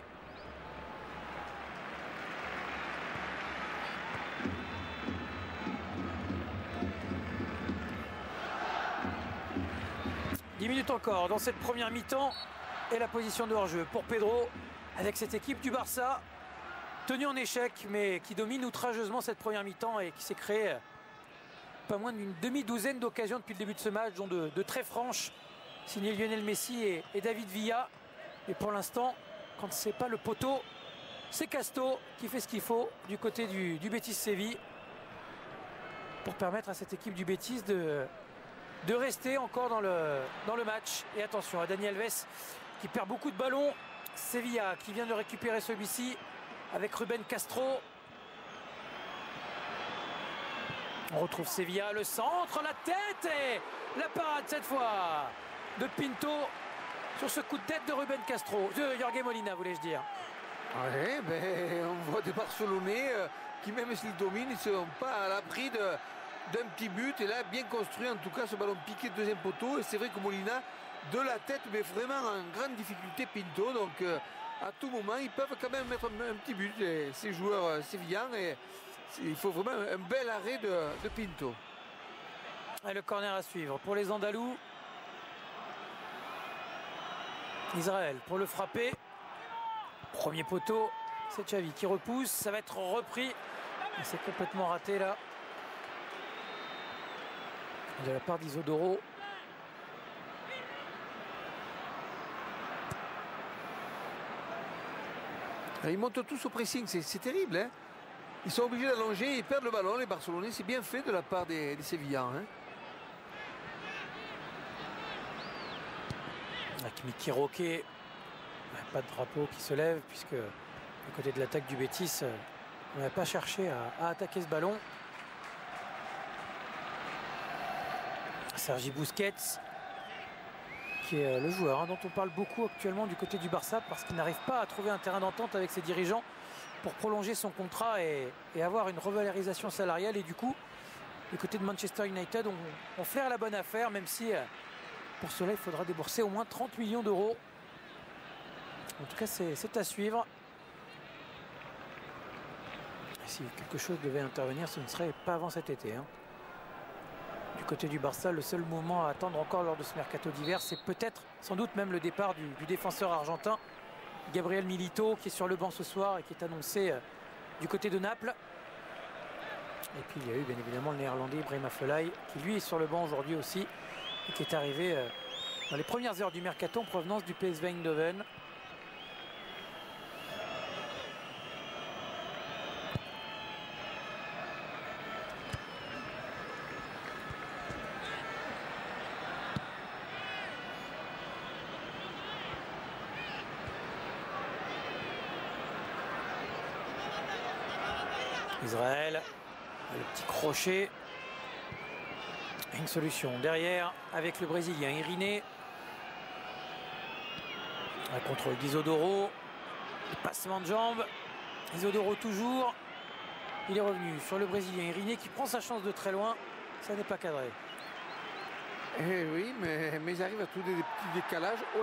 Speaker 1: Dix minutes encore dans cette première mi-temps. Et la position de hors-jeu pour Pedro. Avec cette équipe du Barça, tenue en échec, mais qui domine outrageusement cette première mi-temps et qui s'est créé pas moins d'une demi-douzaine d'occasions depuis le début de ce match, dont de très franches, signé Lionel Messi et David Villa. Et pour l'instant, quand c'est pas le poteau, c'est Casto qui fait ce qu'il faut du côté du Betis Séville. pour permettre à cette équipe du Betis de rester encore dans le match. Et attention à Dani Alves qui perd beaucoup de ballons. Sevilla qui vient de récupérer celui-ci avec Ruben Castro. On retrouve Sevilla, le centre, la tête et la parade cette fois de Pinto sur ce coup de tête de Ruben Castro, de Jorge Molina voulais-je dire.
Speaker 2: Ouais, ben, on voit des Barcelonais qui même s'ils dominent, ils ne sont pas à l'abri d'un petit but. Et là, bien construit en tout cas ce ballon piqué de deuxième poteau. Et c'est vrai que Molina, de la tête, mais vraiment en grande difficulté Pinto. Donc à tout moment, ils peuvent quand même mettre un petit but, ces joueurs sévillans. Et il faut vraiment un bel arrêt de Pinto.
Speaker 1: Et le corner à suivre pour les Andalous. Israël pour le frapper. Premier poteau, c'est Xavi qui repousse. Ça va être repris. C'est complètement raté là. De la part d'Isodoro.
Speaker 2: Ils montent tous au pressing, c'est terrible. Hein, ils sont obligés d'allonger, ils perdent le ballon, les Barcelonais. C'est bien fait de la part des Sévillans. Hein.
Speaker 1: Avec Miki Roquet. Pas de drapeau qui se lève puisque du côté de l'attaque du Betis, on n'a pas cherché à attaquer ce ballon. Sergi Busquets, qui est le joueur dont on parle beaucoup actuellement du côté du Barça parce qu'il n'arrive pas à trouver un terrain d'entente avec ses dirigeants pour prolonger son contrat et avoir une revalorisation salariale. Et du coup, du côté de Manchester United, on flaire la bonne affaire, même si pour cela, il faudra débourser au moins 30 millions d'euros. En tout cas, c'est à suivre. Et si quelque chose devait intervenir, ce ne serait pas avant cet été. Hein. Du côté du Barça, le seul moment à attendre encore lors de ce mercato d'hiver, c'est peut-être, sans doute même le départ du défenseur argentin, Gabriel Milito, qui est sur le banc ce soir et qui est annoncé du côté de Naples. Et puis il y a eu bien évidemment le néerlandais Brema Felay, qui lui est sur le banc aujourd'hui aussi, et qui est arrivé dans les premières heures du mercato en provenance du PSV Eindhoven. Israël, le petit crochet, une solution derrière avec le Brésilien Iriné. Un contrôle d'Isodoro, passement de jambes, Isodoro toujours, il est revenu sur le Brésilien Iriné qui prend sa chance de très loin, ça n'est pas cadré.
Speaker 2: Eh oui, mais ils arrivent à trouver des petits décalages. Oh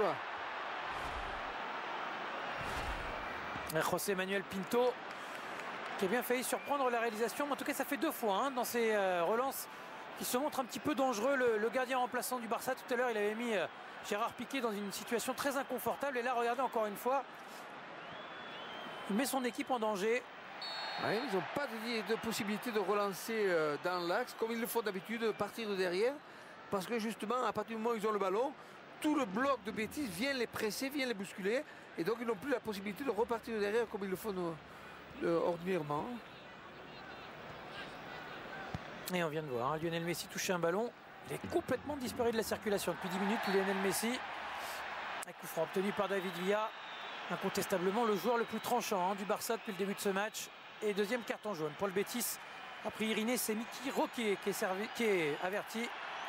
Speaker 2: là.
Speaker 1: José Manuel Pinto qui a bien failli surprendre la réalisation, mais en tout cas ça fait deux fois dans ces relances qui se montrent un petit peu dangereux. Le gardien remplaçant du Barça tout à l'heure, il avait mis Gérard Piqué dans une situation très inconfortable, et là regardez encore une fois, il met son équipe en danger.
Speaker 2: Ouais, ils n'ont pas de possibilité de relancer dans l'axe comme ils le font d'habitude, de partir de derrière, parce que justement à partir du moment où ils ont le ballon, tout le bloc de Betis vient les presser, vient les bousculer, et donc ils n'ont plus la possibilité de repartir de derrière comme ils le font ordinairement.
Speaker 1: Et on vient de voir Lionel Messi toucher un ballon, il est complètement disparu de la circulation depuis 10 minutes. Lionel Messi, un coup franc obtenu par David Villa, incontestablement le joueur le plus tranchant du Barça depuis le début de ce match. Et deuxième carton jaune pour le Betis. Après Iriné, c'est Miki Roquet qui est averti.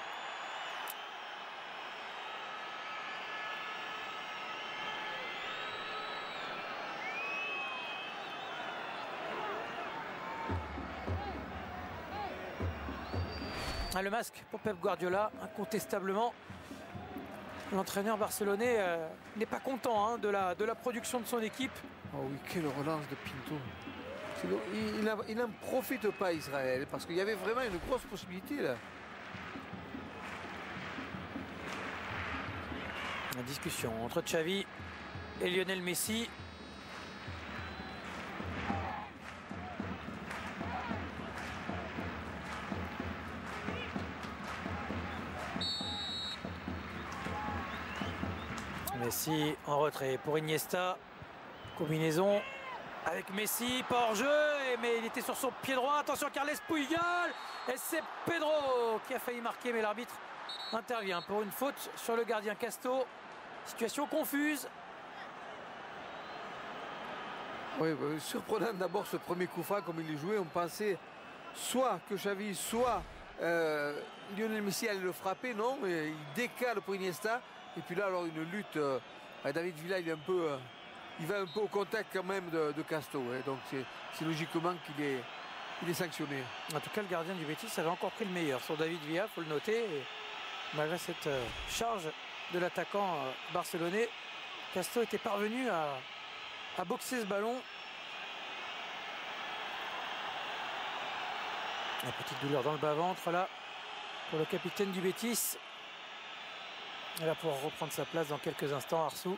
Speaker 1: Le masque pour Pep Guardiola, incontestablement. L'entraîneur barcelonais n'est pas content de la production de son équipe.
Speaker 2: Oh oui, quelle relance de Pinto. Il n'en profite pas, Israël, parce qu'il y avait vraiment une grosse possibilité là.
Speaker 1: La discussion entre Xavi et Lionel Messi. Messi en retrait pour Iniesta. Combinaison avec Messi, pas hors jeu, mais il était sur son pied droit. Attention, Carles Puyol, et c'est Pedro qui a failli marquer, mais l'arbitre intervient pour une faute sur le gardien Casto. Situation confuse.
Speaker 2: Oui, surprenant d'abord ce premier coup franc comme il est joué. On pensait soit que Xavi, soit Lionel Messi allait le frapper. Non, mais il décale pour Iniesta. Et puis là, alors une lutte. David Villa, il va un peu au contact quand même de Casto. Hein, donc c'est logiquement qu'il est sanctionné.
Speaker 1: En tout cas, le gardien du Betis avait encore pris le meilleur sur David Villa, il faut le noter. Et malgré cette charge de l'attaquant barcelonais, Casto était parvenu à boxer ce ballon. Une petite douleur dans le bas-ventre là pour le capitaine du Betis. Il va pouvoir reprendre sa place dans quelques instants, Arsou.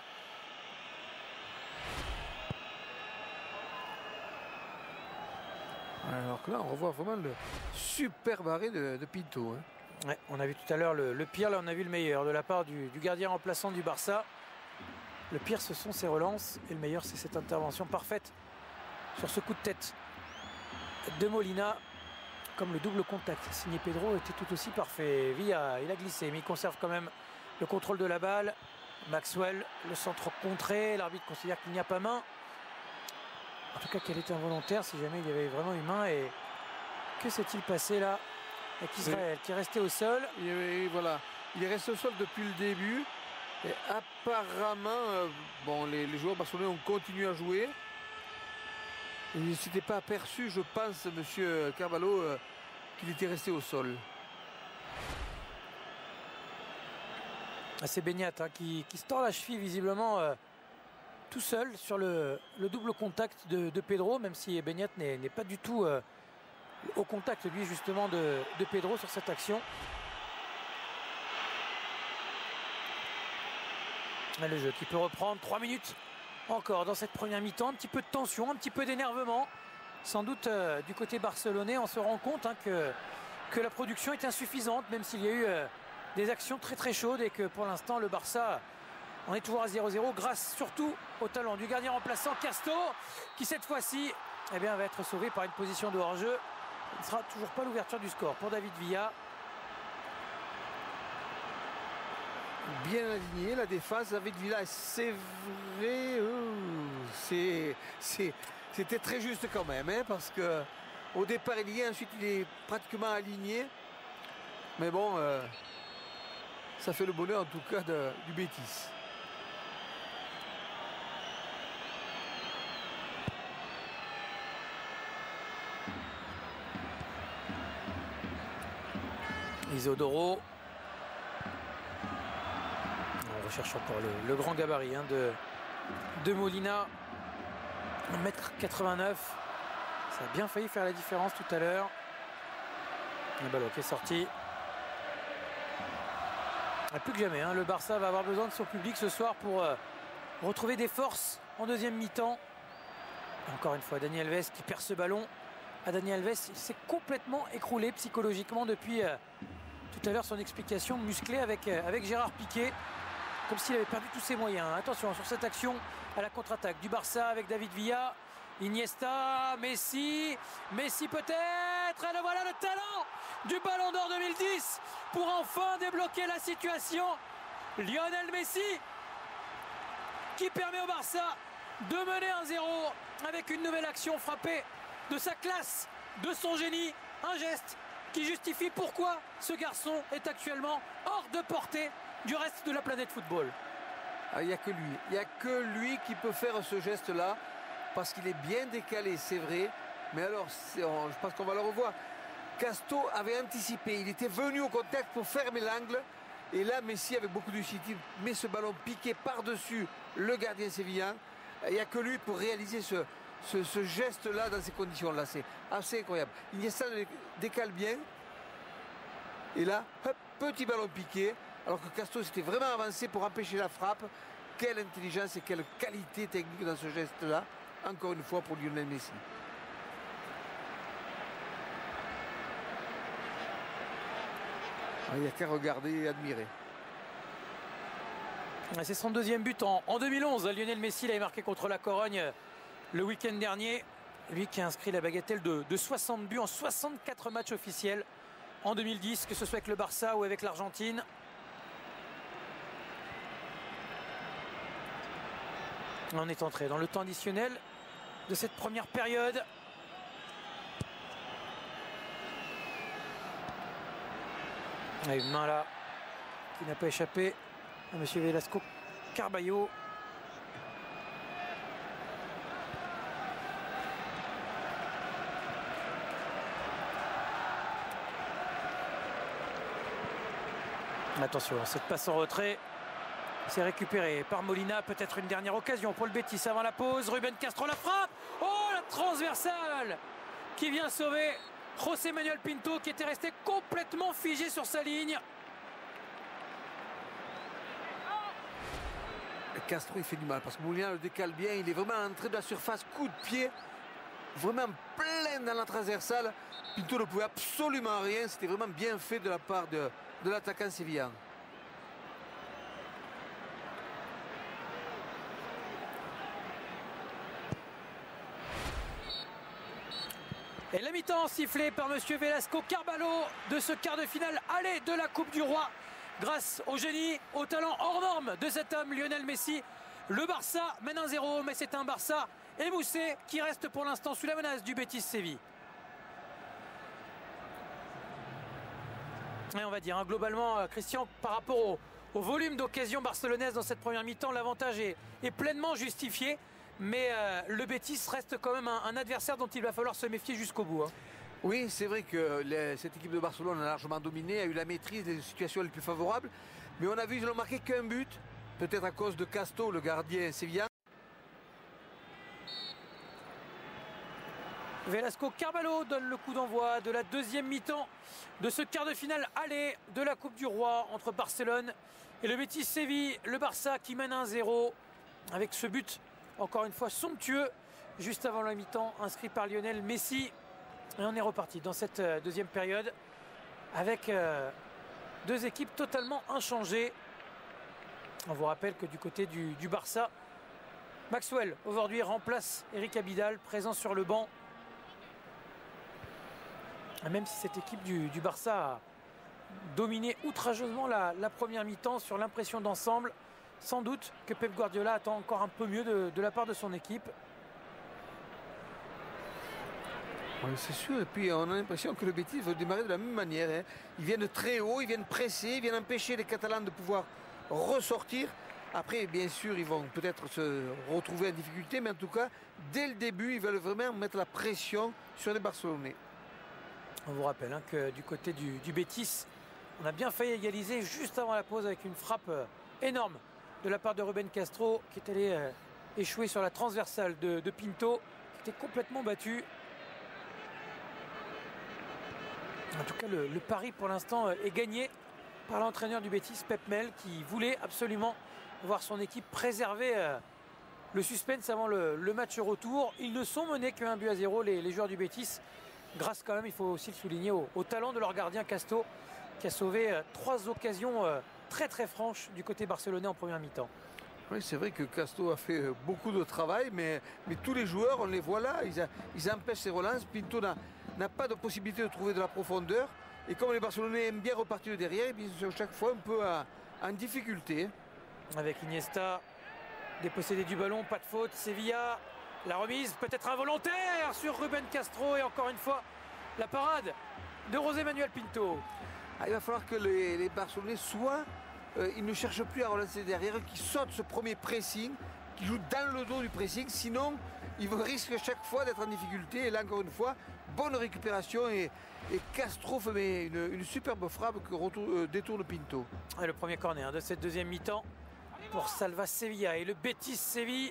Speaker 2: Alors que là, on revoit vraiment le superbe arrêt de Pinto. Hein.
Speaker 1: Ouais, on a vu tout à l'heure le pire, là on a vu le meilleur de la part du gardien remplaçant du Barça. Le pire, ce sont ses relances, et le meilleur, c'est cette intervention parfaite sur ce coup de tête de Molina. Comme le double contact signé Pedro était tout aussi parfait. Villa, il a glissé, mais il conserve quand même le contrôle de la balle. Maxwell, le centre contré, l'arbitre considère qu'il n'y a pas main. En tout cas, qu'elle était involontaire si jamais il y avait vraiment une main. Et que s'est-il passé là avec Israël qui est resté au sol?
Speaker 2: Et voilà, il est resté au sol depuis le début. Et apparemment, les joueurs barcelonais ont continué à jouer. Il ne s'était pas aperçu, je pense, monsieur Carvalho, qu'il était resté au sol.
Speaker 1: C'est Beñat hein, qui se tord la cheville visiblement tout seul sur le double contact de Pedro, même si Beñat n'est pas du tout au contact lui justement de Pedro sur cette action. Le jeu qui peut reprendre 3 minutes encore dans cette première mi-temps. Un petit peu de tension, un petit peu d'énervement. Sans doute du côté barcelonais, on se rend compte hein, que la production est insuffisante, même s'il y a eu des actions très très chaudes et que pour l'instant le Barça en est toujours à 0-0 grâce surtout au talent du gardien remplaçant Casto qui cette fois-ci va être sauvé par une position de hors-jeu. Il ne sera toujours pas l'ouverture du score pour David Villa.
Speaker 2: Bien aligné la défense avec Villa, c'est vrai, c'était très juste quand même, hein, parce que au départ il y est, ensuite il est pratiquement aligné, mais bon, ça fait le bonheur en tout cas du Betis.
Speaker 1: Isidoro. On recherche encore le grand gabarit hein, de Molina. 1m89. Ça a bien failli faire la différence tout à l'heure. Le ballon qui est sorti. Plus que jamais, hein, le Barça va avoir besoin de son public ce soir pour retrouver des forces en deuxième mi-temps. Encore une fois, Dani Alves qui perd ce ballon. Dani Alves, il s'est complètement écroulé psychologiquement depuis tout à l'heure son explication musclée avec Gérard Piqué. Comme s'il avait perdu tous ses moyens. Attention sur cette action à la contre-attaque du Barça avec David Villa. Iniesta, Messi peut-être. Et le voilà le talent du Ballon d'Or 2010 pour enfin débloquer la situation. Lionel Messi qui permet au Barça de mener 1-0 avec une nouvelle action frappée de sa classe, de son génie. Un geste qui justifie pourquoi ce garçon est actuellement hors de portée du reste de la planète football.
Speaker 2: Il n'y a que lui. Il n'y a que lui qui peut faire ce geste-là parce qu'il est bien décalé, c'est vrai. Mais alors, je pense qu'on va le revoir. Casto avait anticipé. Il était venu au contact pour fermer l'angle. Et là, Messi, avec beaucoup de lucidité, met ce ballon piqué par-dessus le gardien sévillan. Il n'y a que lui pour réaliser ce geste-là dans ces conditions-là. C'est assez incroyable. Iniesta décale bien. Et là, hop, petit ballon piqué. Alors que Casto s'était vraiment avancé pour empêcher la frappe. Quelle intelligence et quelle qualité technique dans ce geste-là. Encore une fois pour Lionel Messi. Il n'y a qu'à regarder et admirer.
Speaker 1: C'est son deuxième but en 2011. Lionel Messi l'avait marqué contre la Corogne le week-end dernier. Lui qui a inscrit la bagatelle de 60 buts en 64 matchs officiels en 2010, que ce soit avec le Barça ou avec l'Argentine. On est entré dans le temps additionnel de cette première période. Et une main là qui n'a pas échappé à monsieur Velasco Carballo. Attention, cette passe en retrait, c'est récupéré par Molina. Peut-être une dernière occasion pour le Betis avant la pause. Ruben Castro la frappe. Oh, la transversale qui vient sauver José Manuel Pinto, qui était resté complètement figé sur sa ligne.
Speaker 2: Castro, il fait du mal parce que Molina le décale bien. Il est vraiment entré de la surface, coup de pied, vraiment plein dans la transversale. Pinto ne pouvait absolument rien. C'était vraiment bien fait de la part de l'attaquant sévillan.
Speaker 1: Et la mi-temps sifflée par monsieur Velasco Carballo de ce quart de finale aller de la Coupe du Roi. Grâce au génie, au talent hors norme de cet homme, Lionel Messi. Le Barça mène 1-0, mais c'est un Barça émoussé qui reste pour l'instant sous la menace du Betis Séville. Et on va dire, globalement, Christian, par rapport au volume d'occasions barcelonaises dans cette première mi-temps, l'avantage est pleinement justifié. Mais le Betis reste quand même un adversaire dont il va falloir se méfier jusqu'au bout.
Speaker 2: Oui, c'est vrai que cette équipe de Barcelone a largement dominé, a eu la maîtrise des situations les plus favorables. Mais on a vu qu'ils n'ont marqué qu'un but, peut-être à cause de Casto, le gardien sévillan.
Speaker 1: Velasco Carballo donne le coup d'envoi de la deuxième mi-temps de ce quart de finale aller de la Coupe du Roi entre Barcelone et le Betis Séville. Le Barça qui mène 1-0 avec ce but encore une fois somptueux juste avant la mi-temps inscrit par Lionel Messi. Et on est reparti dans cette deuxième période avec deux équipes totalement inchangées. On vous rappelle que du côté du Barça, Maxwell aujourd'hui remplace Eric Abidal, présent sur le banc. Et même si cette équipe du Barça a dominé outrageusement la première mi-temps sur l'impression d'ensemble, sans doute que Pep Guardiola attend encore un peu mieux de la part de son équipe.
Speaker 2: Oui, c'est sûr, et puis on a l'impression que le Betis veut démarrer de la même manière. Ils viennent très haut, ils viennent presser, ils viennent empêcher les Catalans de pouvoir ressortir. Après, bien sûr, ils vont peut-être se retrouver en difficulté, mais en tout cas, dès le début, ils veulent vraiment mettre la pression sur les Barcelonais.
Speaker 1: On vous rappelle que du côté du Betis, on a bien failli égaliser juste avant la pause avec une frappe énorme de la part de Ruben Castro qui est allé échouer sur la transversale de Pinto, qui était complètement battu. En tout cas, le pari pour l'instant est gagné par l'entraîneur du Betis, Pep Mel, qui voulait absolument voir son équipe préserver le suspense avant le match retour. Ils ne sont menés qu'un but à 0, les joueurs du Betis, grâce quand même, il faut aussi le souligner, au talent de leur gardien Casto, qui a sauvé 3 occasions très très franches du côté barcelonais en première mi-temps.
Speaker 2: Oui, c'est vrai que Casto a fait beaucoup de travail, mais tous les joueurs, on les voit là, ils empêchent ces relances. Pinto n'a pas de possibilité de trouver de la profondeur. Et comme les Barcelonais aiment bien repartir de derrière, ils sont chaque fois un peu en difficulté.
Speaker 1: Avec Iniesta dépossédé du ballon, pas de faute. Sevilla, la remise peut-être involontaire sur Ruben Castro. Et encore une fois, la parade de José Manuel Pinto.
Speaker 2: Il va falloir que les Barcelonais ils ne cherchent plus à relancer derrière, qu'ils sautent ce premier pressing, qu'ils jouent dans le dos du pressing. Sinon, ils risquent chaque fois d'être en difficulté. Et là, encore une fois, bonne récupération. Et Castro fait une superbe frappe que détourne Pinto.
Speaker 1: Et le premier corner de cette deuxième mi-temps pour Salva Sevilla et le Betis Séville.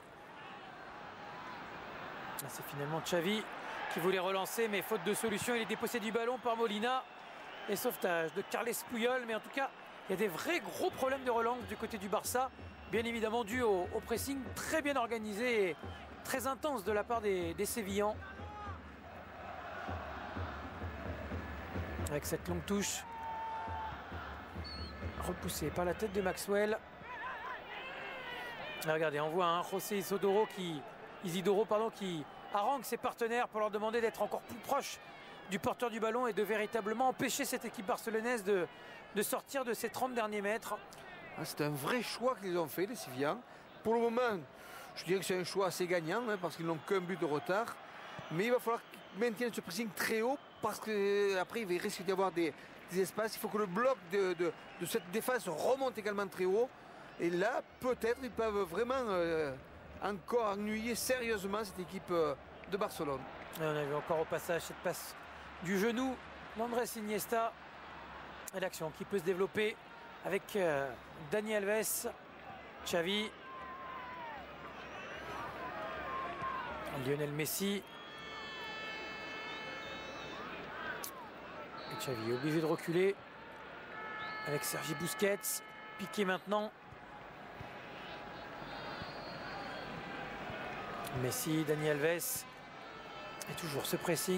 Speaker 1: C'est finalement Xavi qui voulait relancer, mais faute de solution, il est dépossédé du ballon par Molina. Et sauvetage de Carles Puyol. Mais en tout cas, il y a des vrais gros problèmes de relance du côté du Barça. Bien évidemment dû au pressing très bien organisé et très intense de la part des Sévillans. Avec cette longue touche repoussée par la tête de Maxwell. Et regardez, on voit José Isodoro qui Isidoro pardon, qui harangue ses partenaires pour leur demander d'être encore plus proches du porteur du ballon et de véritablement empêcher cette équipe barcelonaise de sortir de ces 30 derniers mètres.
Speaker 2: C'est un vrai choix qu'ils ont fait, les Sévillans. Pour le moment, je dirais que c'est un choix assez gagnant parce qu'ils n'ont qu'un but de retard. Mais il va falloir qu'ils maintiennent ce pressing très haut parce qu'après, il risque d'y avoir des espaces. Il faut que le bloc de cette défense remonte également très haut. Et là, peut-être, ils peuvent vraiment encore ennuyer sérieusement cette équipe de Barcelone.
Speaker 1: Et on a vu encore au passage cette passe du genou d'Andrés Iniesta. Et l'action qui peut se développer avec Dani Alves, Xavi, Lionel Messi. Et Xavi est obligé de reculer avec Sergi Busquets. Piqué maintenant. Messi, Dani Alves. Et toujours ce pressing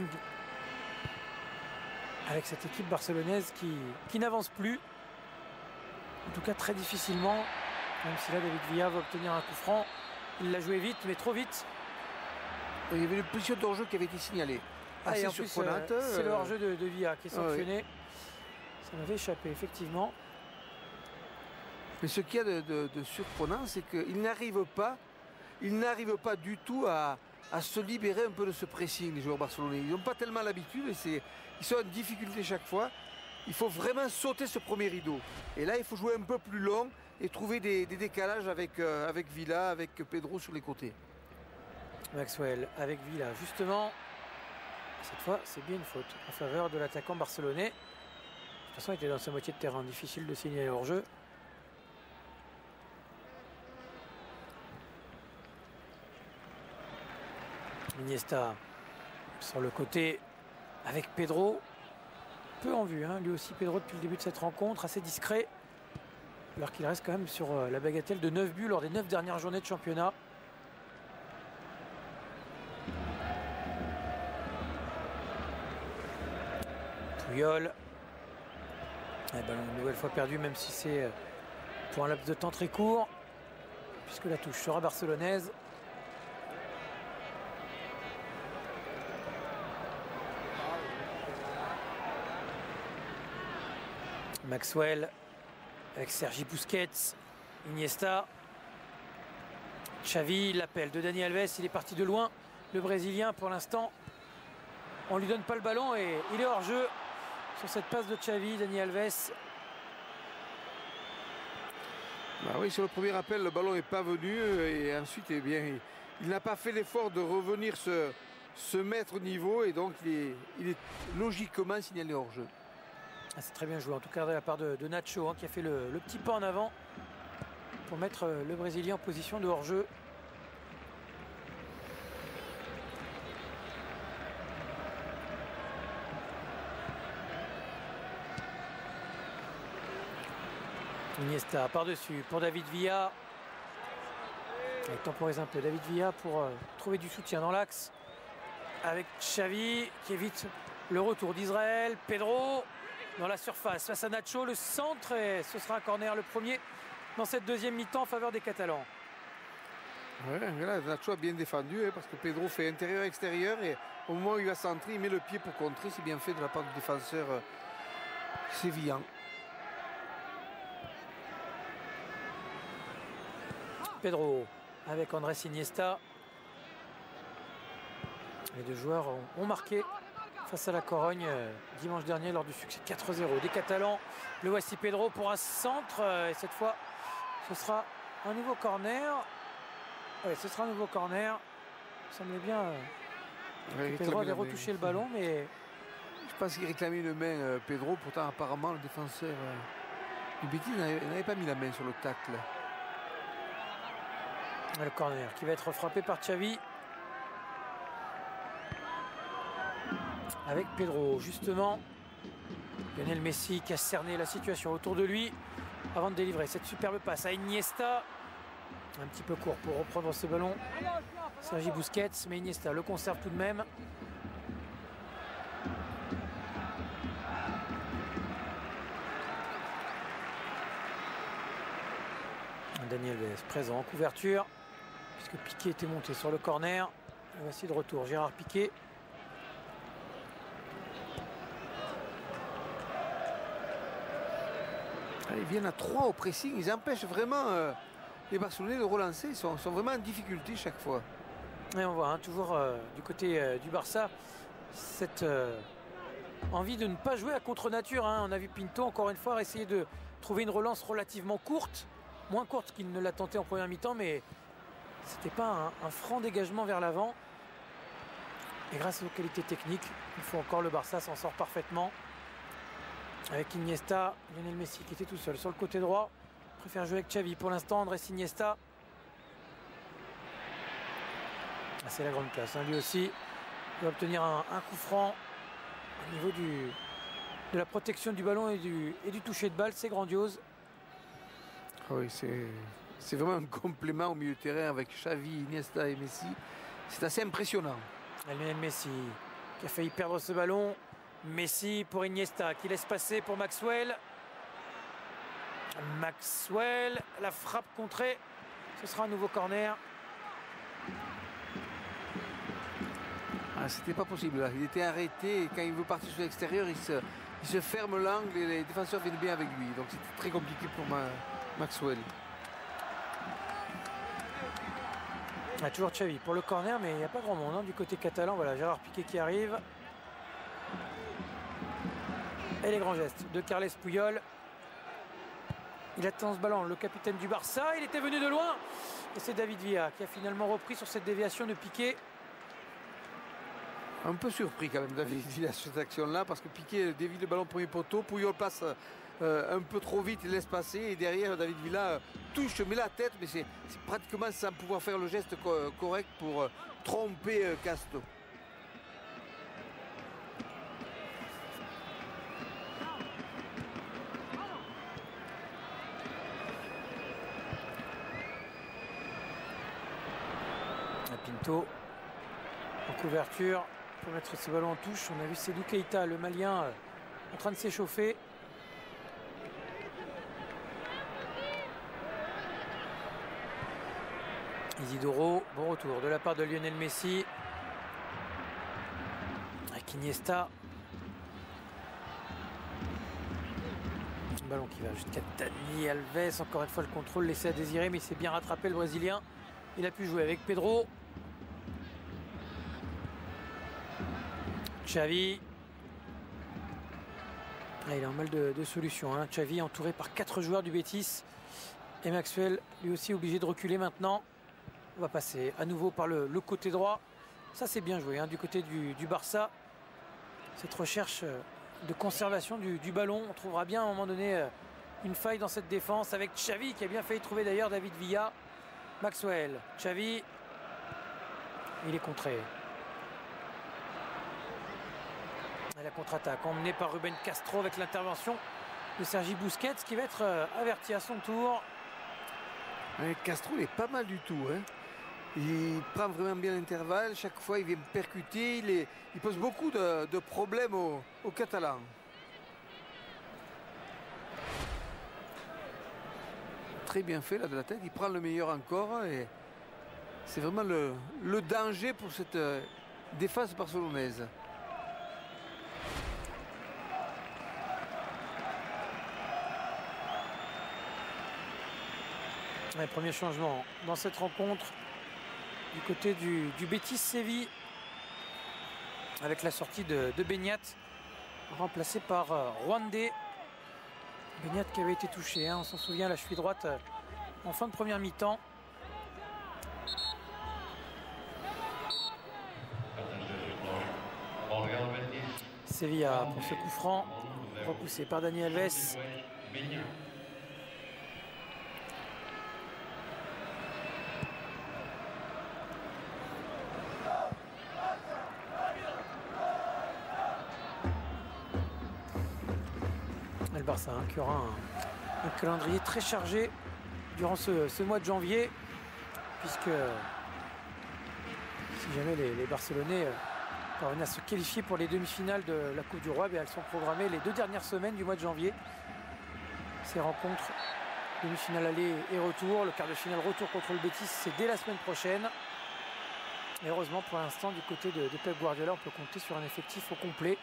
Speaker 1: avec cette équipe barcelonaise qui n'avance plus. En tout cas très difficilement. Même si là David Villa va obtenir un coup franc. Il l'a joué vite mais trop vite.
Speaker 2: Il y avait une position de hors-jeu qui avait été signalée. Assez surprenante.
Speaker 1: C'est le hors-jeu de Villa qui est sanctionné. Ça m'avait échappé effectivement.
Speaker 2: Mais ce qu'il y a de surprenant, c'est qu'ils n'arrivent pas du tout à se libérer un peu de ce pressing, les joueurs barcelonais. Ils n'ont pas tellement l'habitude et ils sont en difficulté chaque fois. Il faut vraiment sauter ce premier rideau. Et là, il faut jouer un peu plus long et trouver des décalages avec Villa, avec Pedro sur les côtés.
Speaker 1: Maxwell avec Villa, justement. Cette fois, c'est bien une faute en faveur de l'attaquant barcelonais. De toute façon, il était dans sa moitié de terrain. Difficile de signaler hors-jeu. Iniesta sur le côté avec Pedro. Peu en vue, lui aussi Pedro depuis le début de cette rencontre, assez discret. Alors qu'il reste quand même sur la bagatelle de 9 buts lors des 9 dernières journées de championnat. Puyol. Le ballon une nouvelle fois perdu, même si c'est pour un laps de temps très court. Puisque la touche sera barcelonaise. Maxwell avec Sergi Busquets, Iniesta, Xavi, l'appel de Dani Alves, il est parti de loin, le Brésilien pour l'instant, on ne lui donne pas le ballon et il est hors jeu sur cette passe de Xavi, Dani Alves.
Speaker 2: Oui, sur le premier appel, le ballon n'est pas venu et ensuite, eh bien, il n'a pas fait l'effort de revenir se mettre au niveau et donc il est logiquement signalé hors jeu.
Speaker 1: C'est très bien joué, en tout cas de la part de Nacho qui a fait le petit pas en avant pour mettre le Brésilien en position de hors-jeu. Iniesta par-dessus pour David Villa. Il temporise un peu David Villa pour trouver du soutien dans l'axe avec Xavi qui évite le retour d'Israël. Pedro dans la surface face à Nacho, le centre, et ce sera un corner, le premier dans cette deuxième mi-temps en faveur des Catalans.
Speaker 2: Ouais, là, Nacho a bien défendu parce que Pedro fait intérieur-extérieur et au moment où il va centrer, il met le pied pour contrer. C'est bien fait de la part du défenseur sévillan.
Speaker 1: Pedro avec Andrés Iniesta. Les deux joueurs ont marqué face à la Corogne dimanche dernier lors du succès 4-0 des Catalans. Le voici Pedro pour un centre et cette fois ce sera un nouveau corner. Ouais, ce sera un nouveau corner. Il semblait bien que Pedro avait retouché le ballon, mais
Speaker 2: je pense qu'il réclamait une main Pedro. Pourtant apparemment le défenseur du Betis n'avait pas mis la main sur le tacle.
Speaker 1: Le corner qui va être frappé par Xavi. Avec Pedro, justement, Lionel Messi qui a cerné la situation autour de lui avant de délivrer cette superbe passe à Iniesta. Un petit peu court pour reprendre ce ballon. Sergi Busquets, mais Iniesta le conserve tout de même. Dani Alves présent en couverture. puisque Piqué était monté sur le corner. Et voici de retour Gérard Piqué.
Speaker 2: Ils viennent à 3 au pressing, ils empêchent vraiment les Barcelonais de relancer, ils sont vraiment en difficulté chaque fois.
Speaker 1: Et on voit toujours du côté du Barça cette envie de ne pas jouer à contre-nature. On a vu Pinto encore une fois essayer de trouver une relance relativement courte, moins courte qu'il ne l'a tenté en première mi-temps, mais c'était pas un franc dégagement vers l'avant. Et grâce aux qualités techniques, une fois encore le Barça s'en sort parfaitement. Avec Iniesta, Lionel Messi qui était tout seul sur le côté droit. Préfère jouer avec Xavi pour l'instant, Andrés Iniesta. Ah, c'est la grande classe, lui aussi. Il va obtenir un coup franc au niveau de la protection du ballon et du toucher de balle. C'est grandiose.
Speaker 2: Oui, c'est vraiment un complément au milieu de terrain avec Xavi, Iniesta et Messi. C'est assez impressionnant.
Speaker 1: Lionel Messi qui a failli perdre ce ballon. Messi pour Iniesta qui laisse passer pour Maxwell. Maxwell, la frappe contrée. Ce sera un nouveau corner.
Speaker 2: C'était pas possible là. Il était arrêté et quand il veut partir sur l'extérieur, il se ferme l'angle et les défenseurs viennent bien avec lui. Donc c'était très compliqué pour Maxwell.
Speaker 1: Toujours Xavi pour le corner, mais il n'y a pas grand monde du côté catalan. Voilà, Gérard Piqué qui arrive. Et les grands gestes de Carles Puyol. Il attend ce ballon, le capitaine du Barça. Il était venu de loin. Et c'est David Villa qui a finalement repris sur cette déviation de Piqué.
Speaker 2: Un peu surpris quand même David Villa sur cette action-là, parce que Piqué dévie le ballon au premier poteau. Puyol passe un peu trop vite, il laisse passer. Et derrière, David Villa touche, met la tête, mais c'est pratiquement sans pouvoir faire le geste correct pour tromper Castro.
Speaker 1: Pinto en couverture pour mettre ce ballon en touche. On a vu Sédou Keita, le Malien, en train de s'échauffer. Isidoro, bon retour de la part de Lionel Messi. Avec Iniesta. Un ballon qui va jusqu'à Dani Alves. Encore une fois le contrôle laissé à désirer, mais il s'est bien rattrapé le Brésilien. Il a pu jouer avec Pedro. Xavi. Il est en mal de solutions. Xavi entouré par 4 joueurs du Betis. Et Maxwell lui aussi obligé de reculer maintenant. On va passer à nouveau par le côté droit. Ça c'est bien joué du côté du Barça. Cette recherche de conservation du ballon. On trouvera bien à un moment donné une faille dans cette défense avec Xavi qui a bien failli trouver d'ailleurs David Villa. Maxwell, Xavi. Il est contré. Et la contre-attaque emmenée par Ruben Castro avec l'intervention de Sergi Busquets qui va être averti à son tour.
Speaker 2: Castro il est pas mal du tout. Il prend vraiment bien l'intervalle. Chaque fois il vient percuter. Il pose beaucoup de problèmes aux Catalans. Très bien fait là de la tête. Il prend le meilleur encore. Et c'est vraiment le danger pour cette défense barcelonaise.
Speaker 1: Premier changement dans cette rencontre du côté du Betis Séville avec la sortie de Beñat remplacé par Rwandé. Beñat qui avait été touché, on s'en souvient, la cheville droite en fin de première mi-temps. Sevilla pour ce coup franc repoussé par Dani Alves. Le Barça qui aura un calendrier très chargé durant ce mois de janvier, puisque si jamais les Barcelonais parvenaient à se qualifier pour les demi-finales de la Coupe du Roi, elles sont programmées les 2 dernières semaines du mois de janvier. Ces rencontres Demi-finale aller et retour. Le quart de finale retour contre le Betis, c'est dès la semaine prochaine. Et heureusement pour l'instant du côté de Pep Guardiola, on peut compter sur un effectif au complet.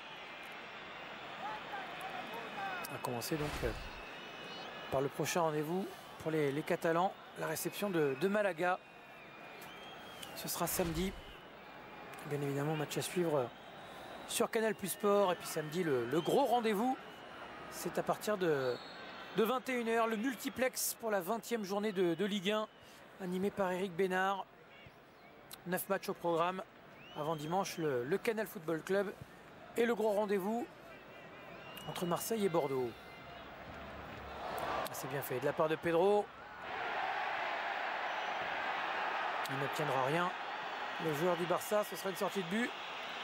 Speaker 1: On va commencer donc par le prochain rendez-vous pour les Catalans, la réception de Malaga. Ce sera samedi. Bien évidemment, match à suivre sur Canal Plus Sport. Et puis samedi, le gros rendez-vous, c'est à partir de 21 h, le multiplex pour la 20e journée de Ligue 1, animé par Eric Bénard. 9 matchs au programme. Avant dimanche, le Canal Football Club et le gros rendez-vous entre Marseille et Bordeaux. C'est bien fait de la part de Pedro. Il n'obtiendra rien. Le joueur du Barça, ce sera une sortie de but.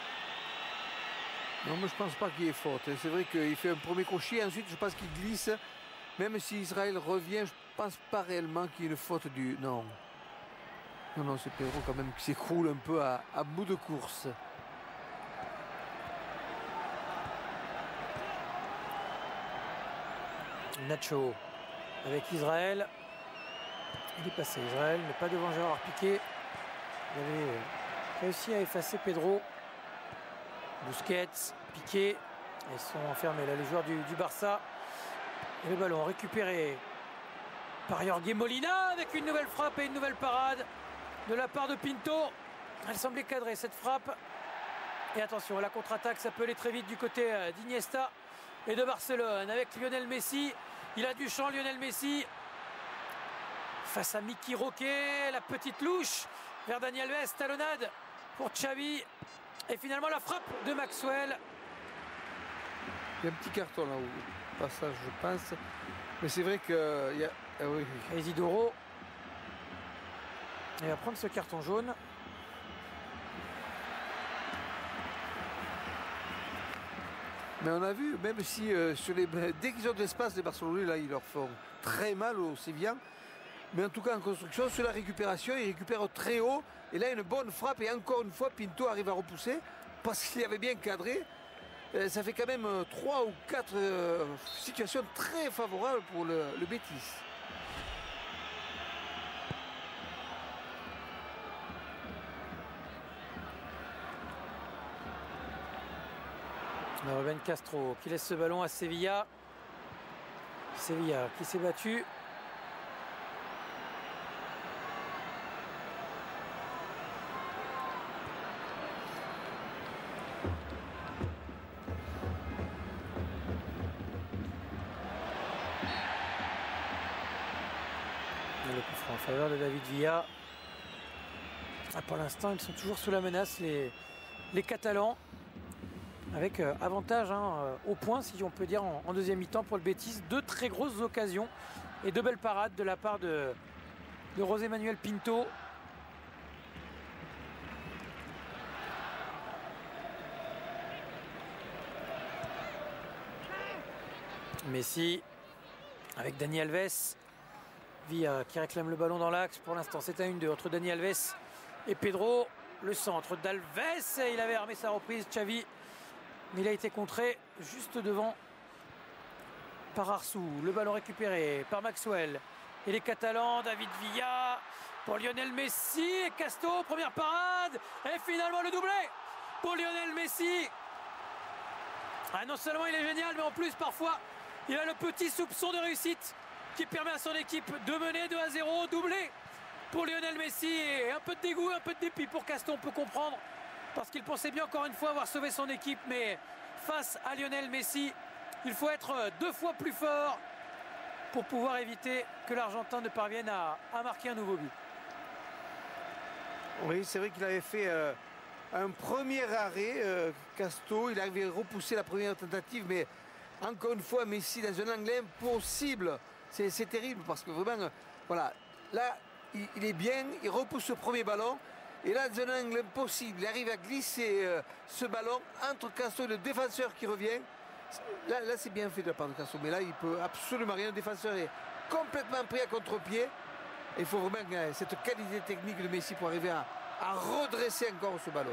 Speaker 2: Non, moi je pense pas qu'il y ait faute. C'est vrai qu'il fait un premier crochet, ensuite je pense qu'il glisse. Même si Israël revient, je pense pas réellement qu'il y ait une faute du... Non. Non, c'est Pedro quand même qui s'écroule un peu à bout de course.
Speaker 1: Nacho avec Israël. Il est passé. Israël n'est pas devant Gérard Piqué. Il avait réussi à effacer Pedro. Busquets, Piqué. Ils sont enfermés là les joueurs du Barça. Et le ballon récupéré par Jorge Molina avec une nouvelle frappe et une nouvelle parade de la part de Pinto. Elle semblait cadrer cette frappe. Et attention, la contre-attaque, ça peut aller très vite du côté d'Iniesta et de Barcelone avec Lionel Messi. Il a du champ, Lionel Messi. Face à Mickey Roquet, la petite louche vers Dani Alves, talonnade pour Xavi. Et finalement la frappe de Maxwell.
Speaker 2: Il y a un petit carton là au passage, je pense. Mais c'est vrai que... il y a... Ah oui.
Speaker 1: Isidoro. Il va prendre ce carton jaune.
Speaker 2: Mais on a vu, même si dès qu'ils ont de l'espace, les Barcelonais, là, ils leur font très mal aux Sévillans. Mais en tout cas, en construction, sur la récupération, ils récupèrent très haut. Et là, une bonne frappe. Et encore une fois, Pinto arrive à repousser parce qu'il avait bien cadré. Ça fait quand même 3 ou 4 situations très favorables pour le Betis.
Speaker 1: Ruben Castro qui laisse ce ballon à Sevilla. Sevilla qui s'est battu. Et le coup franc en faveur de David Villa. Pour l'instant, ils sont toujours sous la menace, les Catalans. Avec avantage au point, si on peut dire, en deuxième mi-temps pour le Betis. 2 très grosses occasions et 2 belles parades de la part de José Manuel Pinto. Messi avec Dani Alves. Villa qui réclame le ballon dans l'axe. Pour l'instant, c'est à 1-2 entre Dani Alves et Pedro. Le centre d'Alves. Il avait armé sa reprise, Xavi. Mais il a été contré juste devant par Arsou. Le ballon récupéré par Maxwell. Et les Catalans, David Villa pour Lionel Messi. Et Casto, première parade. Et finalement le doublé pour Lionel Messi. Non seulement il est génial, mais en plus parfois il a le petit soupçon de réussite qui permet à son équipe de mener 2-0. Doublé pour Lionel Messi. Et un peu de dégoût, un peu de dépit pour Casto, on peut comprendre. Parce qu'il pensait bien encore une fois avoir sauvé son équipe, mais face à Lionel Messi, il faut être 2 fois plus fort pour pouvoir éviter que l'Argentin ne parvienne à marquer un nouveau but.
Speaker 2: Oui, c'est vrai qu'il avait fait un premier arrêt, Casto. Il avait repoussé la première tentative, mais encore une fois, Messi dans un angle impossible. C'est terrible parce que vraiment, voilà, là, il est bien, il repousse ce premier ballon. Et là, dans un angle impossible, il arrive à glisser ce ballon entre Castro et le défenseur qui revient. Là c'est bien fait de la part de Castro, mais là, il peut absolument rien. Le défenseur est complètement pris à contre-pied. Il faut vraiment cette qualité technique de Messi pour arriver à redresser encore ce ballon.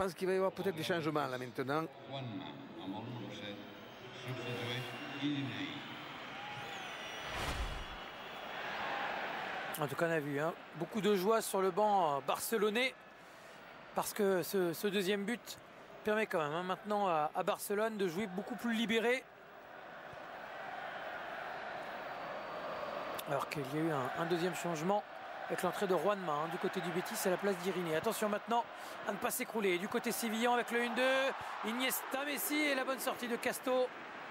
Speaker 2: pense qu'il va y avoir peut-être des changements là maintenant.
Speaker 1: En tout cas, on a vu beaucoup de joie sur le banc barcelonais parce que ce deuxième but permet quand même maintenant à Barcelone de jouer beaucoup plus libéré. Alors qu'il y a eu un deuxième changement avec l'entrée de Juanma du côté du Betis à la place d'Iriné. Attention maintenant à ne pas s'écrouler. Du côté sévillan avec le 1-2, Iniesta, Messi et la bonne sortie de Casto.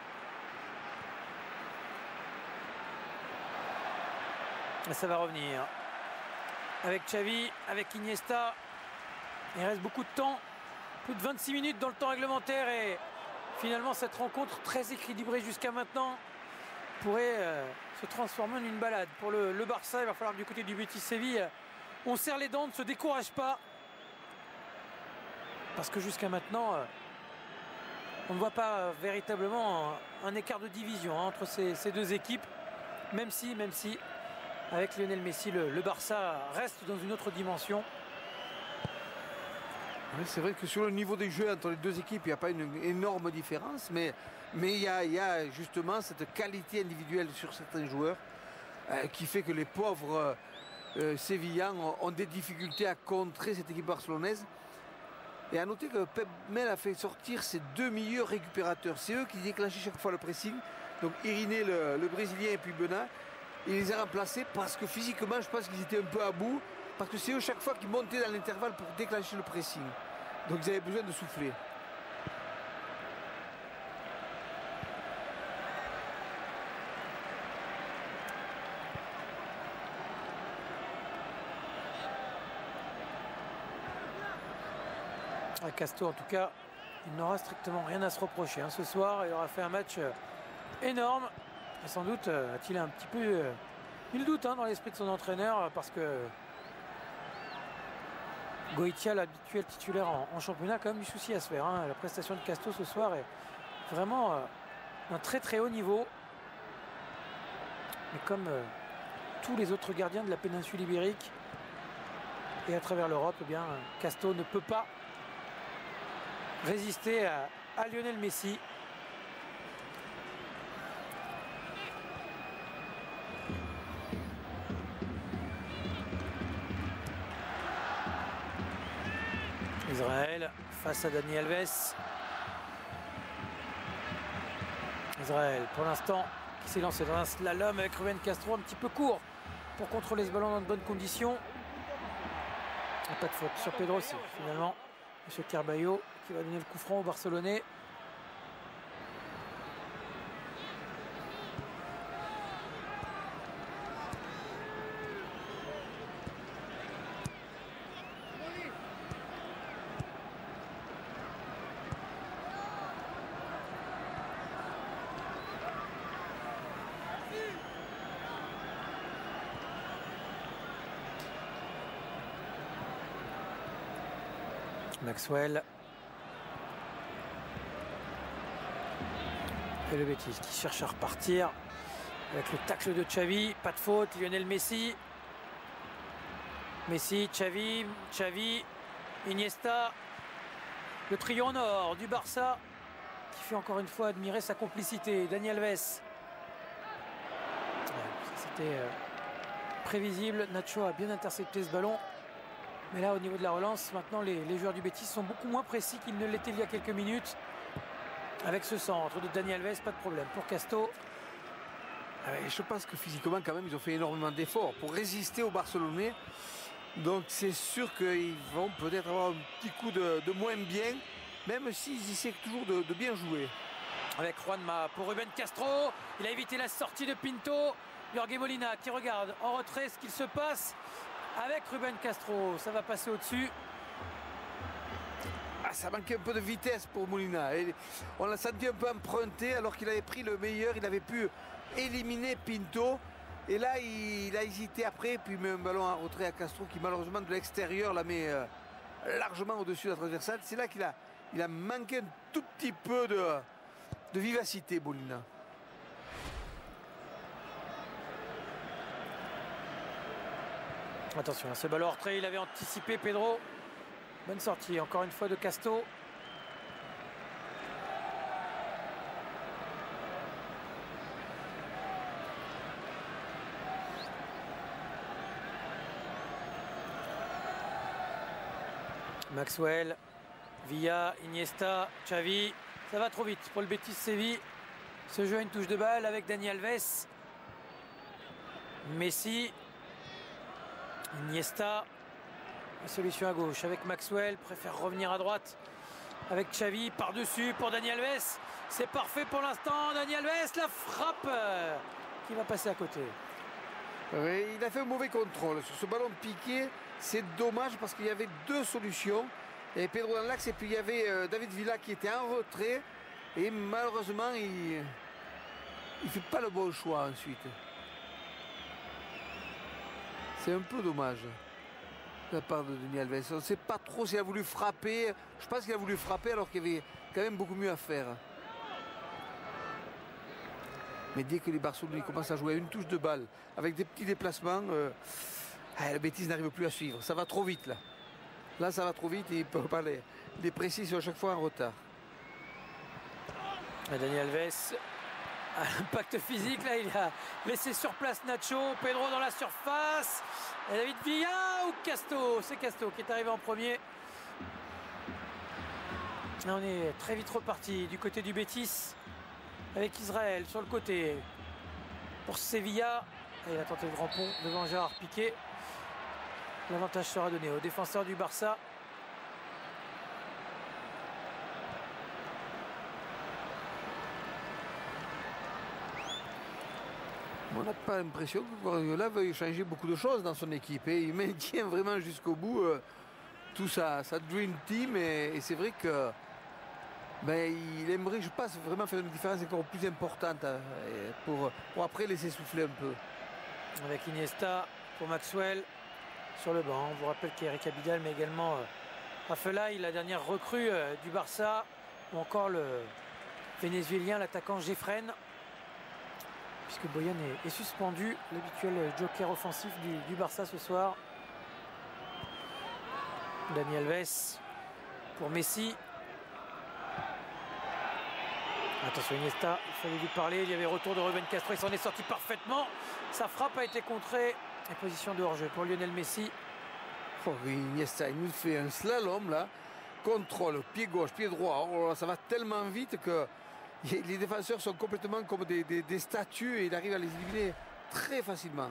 Speaker 1: Et ça va revenir avec Xavi, avec Iniesta. Il reste beaucoup de temps, plus de 26 minutes dans le temps réglementaire et finalement cette rencontre très équilibrée jusqu'à maintenant pourrait se transformer en une balade. Pour le Barça, il va falloir que du côté du Betis Séville, on serre les dents, ne se décourage pas. Parce que jusqu'à maintenant, on ne voit pas véritablement un écart de division entre ces deux équipes. Même si avec Lionel Messi, le Barça reste dans une autre dimension.
Speaker 2: Oui, c'est vrai que sur le niveau des jeux entre les deux équipes, il n'y a pas une énorme différence, mais il y a justement cette qualité individuelle sur certains joueurs qui fait que les pauvres Sévillans ont des difficultés à contrer cette équipe barcelonaise. Et à noter que Pep Mel a fait sortir ses deux meilleurs récupérateurs. C'est eux qui déclenchaient chaque fois le pressing. Donc Iriné, le Brésilien, et puis Bena. Il les a remplacés parce que physiquement, je pense qu'ils étaient un peu à bout. Parce que c'est eux chaque fois qui montaient dans l'intervalle pour déclencher le pressing. Donc ils avaient besoin de souffler.
Speaker 1: À Casto, en tout cas, il n'aura strictement rien à se reprocher. Ce soir, il aura fait un match énorme. Et sans doute a-t-il un petit peu eu le doute dans l'esprit de son entraîneur parce que Goitia, l'habituel titulaire en championnat, a quand même du souci à se faire. La prestation de Casto ce soir est vraiment d'un très très haut niveau. Mais comme tous les autres gardiens de la péninsule ibérique et à travers l'Europe, eh bien, Casto ne peut pas résister à Lionel Messi. Israël face à Dani Alves. Israël pour l'instant qui s'est lancé dans un slalom avec Rubén Castro un petit peu court pour contrôler ce ballon dans de bonnes conditions. Pas de faute sur Pedro aussi finalement. Monsieur Carballo qui va donner le coup franc au Barcelonais. Maxwell. Et le Betis qui cherche à repartir avec le tacle de Xavi. Pas de faute. Lionel Messi. Messi, Xavi, Iniesta. Le trio en or du Barça qui fait encore une fois admirer sa complicité. Dani Alves. C'était prévisible. Nacho a bien intercepté ce ballon. Mais là, au niveau de la relance, maintenant, les joueurs du Betis sont beaucoup moins précis qu'ils ne l'étaient il y a quelques minutes. Avec ce centre de Dani Alves, pas de problème. Pour Casto.
Speaker 2: Je pense que physiquement, quand même, ils ont fait énormément d'efforts pour résister aux Barcelonais. Donc, c'est sûr qu'ils vont peut-être avoir un petit coup de moins bien, même s'ils essaient toujours de bien jouer.
Speaker 1: Avec Juanma pour Rubén Castro. Il a évité la sortie de Pinto. Jorge Molina qui regarde en retrait ce qu'il se passe. Avec Rubén Castro, ça va passer au-dessus.
Speaker 2: Ça manquait un peu de vitesse pour Molina. Et on l'a senti un peu emprunté alors qu'il avait pris le meilleur. Il avait pu éliminer Pinto. Et là, il a hésité après. Puis il met un ballon en retrait à Castro qui malheureusement de l'extérieur la met largement au-dessus de la transversale. C'est là qu'il a manqué un tout petit peu de vivacité, Molina.
Speaker 1: Attention, ce ballon en retrait, il avait anticipé Pedro. Bonne sortie encore une fois de Casto. Maxwell, Villa, Iniesta, Xavi. Ça va trop vite pour le Betis Séville. Ce jeu a une touche de balle avec Dani Alves. Messi. Iniesta. La solution à gauche avec Maxwell. Préfère revenir à droite avec Xavi. Par-dessus pour Dani Alves. C'est parfait pour l'instant. Dani Alves, la frappe qui va passer à côté.
Speaker 2: Oui, il a fait un mauvais contrôle sur ce ballon piqué. C'est dommage parce qu'il y avait deux solutions. Et Pedro dans l'axe et puis il y avait David Villa qui était en retrait. Et malheureusement, il ne fait pas le bon choix ensuite. C'est un peu dommage de la part de Dani Alves. On ne sait pas trop s'il a voulu frapper. Je pense qu'il a voulu frapper alors qu'il y avait quand même beaucoup mieux à faire. Mais dès que les Barcelonais commencent à jouer à une touche de balle avec des petits déplacements, le Betis n'arrive plus à suivre. Ça va trop vite là. Là, ça va trop vite et ils ne peuvent pas les précis sont à chaque fois en retard.
Speaker 1: Dani Alves, à l'impact physique, là, il a laissé sur place Nacho. Pedro dans la surface. Et David Villa ou Casto? C'est Casto qui est arrivé en premier. Là, on est très vite reparti du côté du Betis. Avec Israël sur le côté pour Sevilla. Et il a tenté le grand pont devant Gérard Piqué. L'avantage sera donné aux défenseurs du Barça.
Speaker 2: On n'a pas l'impression que Guardiola veuille changer beaucoup de choses dans son équipe. Et il maintient vraiment jusqu'au bout tout sa Dream Team. Et c'est vrai que il aimerait, je pense, vraiment faire une différence encore plus importante pour après laisser souffler un peu.
Speaker 1: Avec Iniesta pour Maxwell sur le banc. On vous rappelle qu'Eric Abidal, mais également Afellay, la dernière recrue du Barça, ou encore le Vénézuélien, l'attaquant Gefren, puisque Boyan est suspendu, l'habituel joker offensif du Barça ce soir. Dani Alves pour Messi. Attention Iniesta, il fallait lui parler, il y avait retour de Rubén Castro, il s'en est sorti parfaitement. Sa frappe a été contrée. Et position de hors-jeu pour Lionel Messi.
Speaker 2: Oh, Iniesta, il nous fait un slalom là. Contrôle, pied gauche, pied droit. Oh là, ça va tellement vite que les défenseurs sont complètement comme des statues et il arrive à les éliminer très facilement.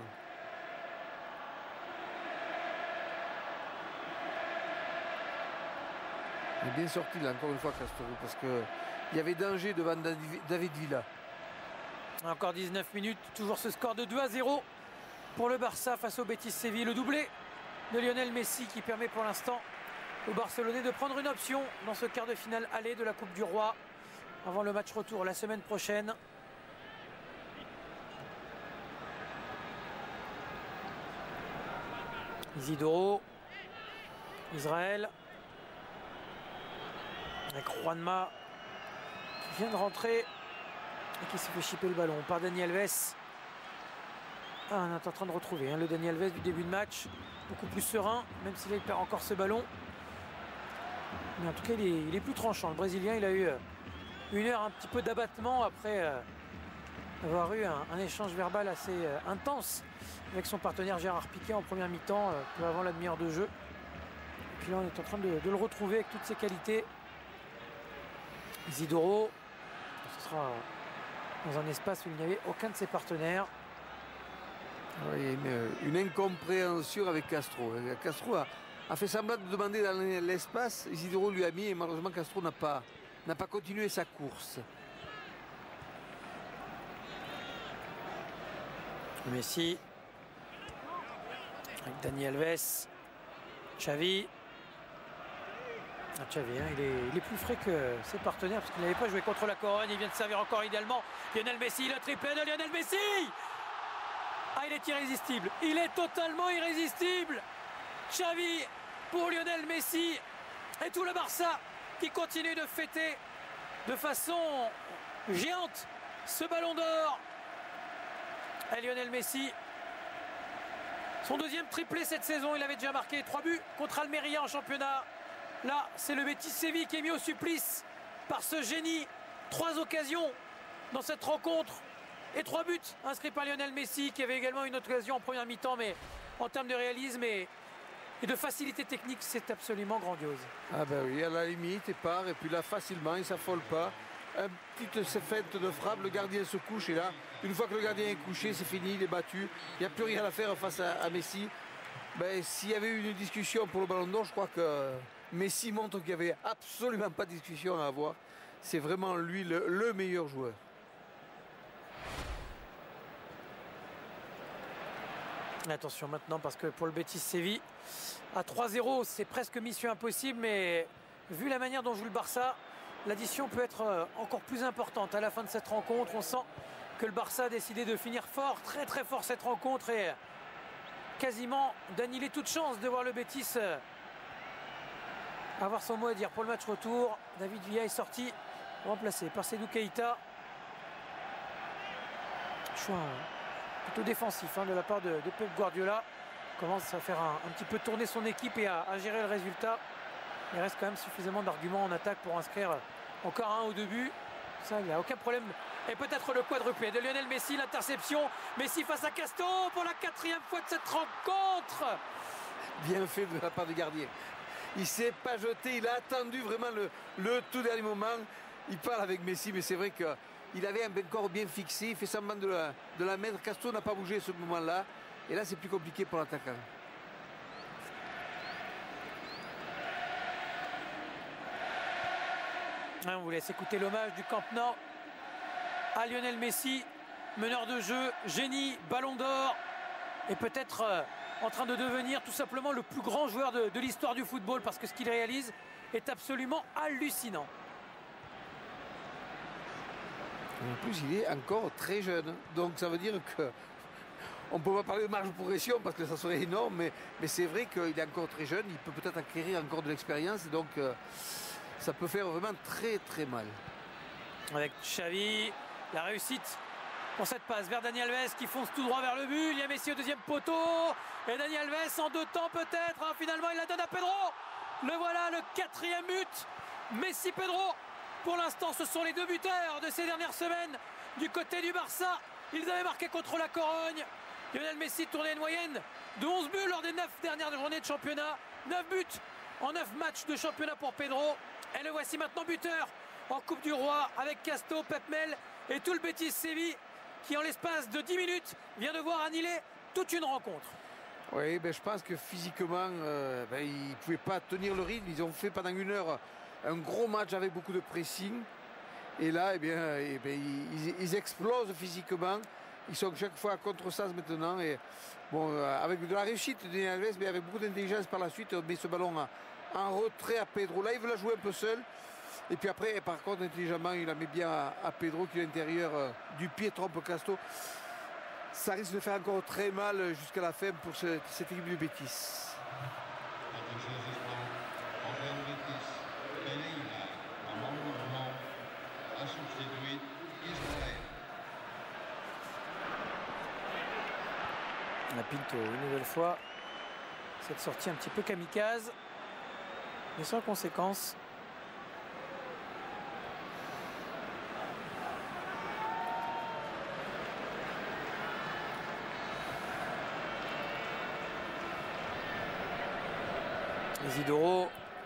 Speaker 2: Il est bien sorti là encore une fois Castro parce qu'il y avait danger devant David Villa.
Speaker 1: Encore 19 minutes, toujours ce score de 2-0 pour le Barça face au Betis Séville. Le doublé de Lionel Messi qui permet pour l'instant aux Barcelonais de prendre une option dans ce quart de finale aller de la Coupe du Roi avant le match retour la semaine prochaine. Isidoro, Israël, avec Juanma qui vient de rentrer et qui se fait chipper le ballon par Dani Alves. On est en train de retrouver le Dani Alves du début de match, beaucoup plus serein, même s'il perd encore ce ballon. Mais en tout cas, il est plus tranchant. Le Brésilien, il a eu une heure un petit peu d'abattement après avoir eu un échange verbal assez intense avec son partenaire Gérard Piqué en première mi-temps, peu avant la demi-heure de jeu. Et puis là, on est en train de le retrouver avec toutes ses qualités. Isidoro, ce sera dans un espace où il n'y avait aucun de ses partenaires.
Speaker 2: Oui, une incompréhension avec Castro. Castro a fait semblant de demander dans l'espace. Isidoro lui a mis et malheureusement Castro n'a pas continué sa course.
Speaker 1: Messi avec Dani Alves, Xavi. Xavi, il est plus frais que ses partenaires parce qu'il n'avait pas joué contre la Corogne. Il vient de servir encore idéalement. Lionel Messi, le triplé de Lionel Messi. Ah, il est irrésistible. Il est totalement irrésistible. Xavi pour Lionel Messi et tout le Barça qui continue de fêter de façon géante ce ballon d'or. Et Lionel Messi, son deuxième triplé cette saison. Il avait déjà marqué 3 buts contre Almeria en championnat. Là, c'est le Betis Séville qui est mis au supplice par ce génie. 3 occasions dans cette rencontre et 3 buts inscrits par Lionel Messi, qui avait également une occasion en première mi-temps, mais en termes de réalisme et de facilité technique, c'est absolument grandiose.
Speaker 2: Ah ben oui, à la limite, il part, et puis là, facilement, il ne s'affole pas. Un petit feinte de frappe, le gardien se couche, et là, une fois que le gardien est couché, c'est fini, il est battu. Il n'y a plus rien à faire face à Messi. Ben, s'il y avait eu une discussion pour le Ballon d'Or, je crois que Messi montre qu'il n'y avait absolument pas de discussion à avoir. C'est vraiment lui le meilleur joueur.
Speaker 1: Attention maintenant, parce que pour le Betis Séville, à 3-0, c'est presque mission impossible, mais vu la manière dont joue le Barça, l'addition peut être encore plus importante à la fin de cette rencontre. On sent que le Barça a décidé de finir fort, très très fort cette rencontre, et quasiment d'annihiler toute chance de voir le Betis avoir son mot à dire pour le match retour. David Villa est sorti, remplacé par Seydou Keita. Choix plutôt défensif de la part de Pep Guardiola. Commence à faire un petit peu tourner son équipe et à gérer le résultat. Il reste quand même suffisamment d'arguments en attaque pour inscrire encore 1 ou 2 buts. Ça, il n'y a aucun problème. Et peut-être le quadruplé de Lionel Messi, l'interception. Messi face à Casto pour la 4e fois de cette rencontre.
Speaker 2: Bien fait de la part du gardien. Il ne s'est pas jeté, il a attendu vraiment le tout dernier moment. Il parle avec Messi, mais c'est vrai qu'il avait un corps bien fixé. Il fait semblant de la mettre. Casto n'a pas bougé à ce moment-là. Et là, c'est plus compliqué pour l'attaquant.
Speaker 1: On vous laisse écouter l'hommage du Camp Nou à Lionel Messi, meneur de jeu, génie, ballon d'or, et peut-être en train de devenir tout simplement le plus grand joueur de l'histoire du football, parce que ce qu'il réalise est absolument hallucinant.
Speaker 2: En plus, il est encore très jeune, donc ça veut dire que on ne peut pas parler de marge de progression parce que ça serait énorme, mais c'est vrai qu'il est encore très jeune, il peut peut-être acquérir encore de l'expérience, donc ça peut faire vraiment très très mal.
Speaker 1: Avec Xavi, la réussite pour cette passe vers Dani Alves qui fonce tout droit vers le but. Il y a Messi au 2e poteau, et Dani Alves en 2 temps peut-être, finalement il la donne à Pedro. Le voilà, le 4e but. Messi, Pedro, pour l'instant ce sont les 2 buteurs de ces dernières semaines du côté du Barça. Ils avaient marqué contre la Corogne. Lionel Messi tournait une moyenne de 11 buts lors des 9 dernières journées de championnat. 9 buts en 9 matchs de championnat pour Pedro. Et le voici maintenant buteur en Coupe du Roi avec Casto, Pepmel et tout le Betis Séville qui, en l'espace de 10 minutes, vient de voir annihiler toute une rencontre.
Speaker 2: Oui, je pense que physiquement, ils ne pouvaient pas tenir le rythme. Ils ont fait pendant 1 heure un gros match avec beaucoup de pressing. Et là, ils explosent physiquement. Ils sont chaque fois à contresens maintenant. Et bon, avec de la réussite de Dani Alves, mais avec beaucoup d'intelligence par la suite, on met ce ballon en retrait à Pedro. Là, il veut la jouer un peu seul. Et puis après, par contre, intelligemment, il la met bien à Pedro qui est à l'intérieur du pied, trompe Casto. Ça risque de faire encore très mal jusqu'à la fin pour cette équipe du Betis.
Speaker 1: La Pinto, une nouvelle fois, cette sortie un petit peu kamikaze, mais sans conséquence. Isidoro,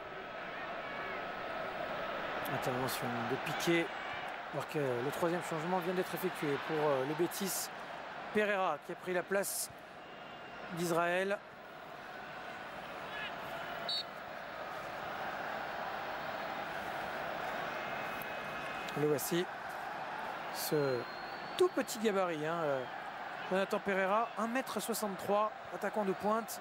Speaker 1: intervention de Piqué, alors que le 3e changement vient d'être effectué pour le Betis. Pereira qui a pris la place d'Israël. Le voici, ce tout petit gabarit, Jonathan Pereira, 1,63 m, attaquant de pointe.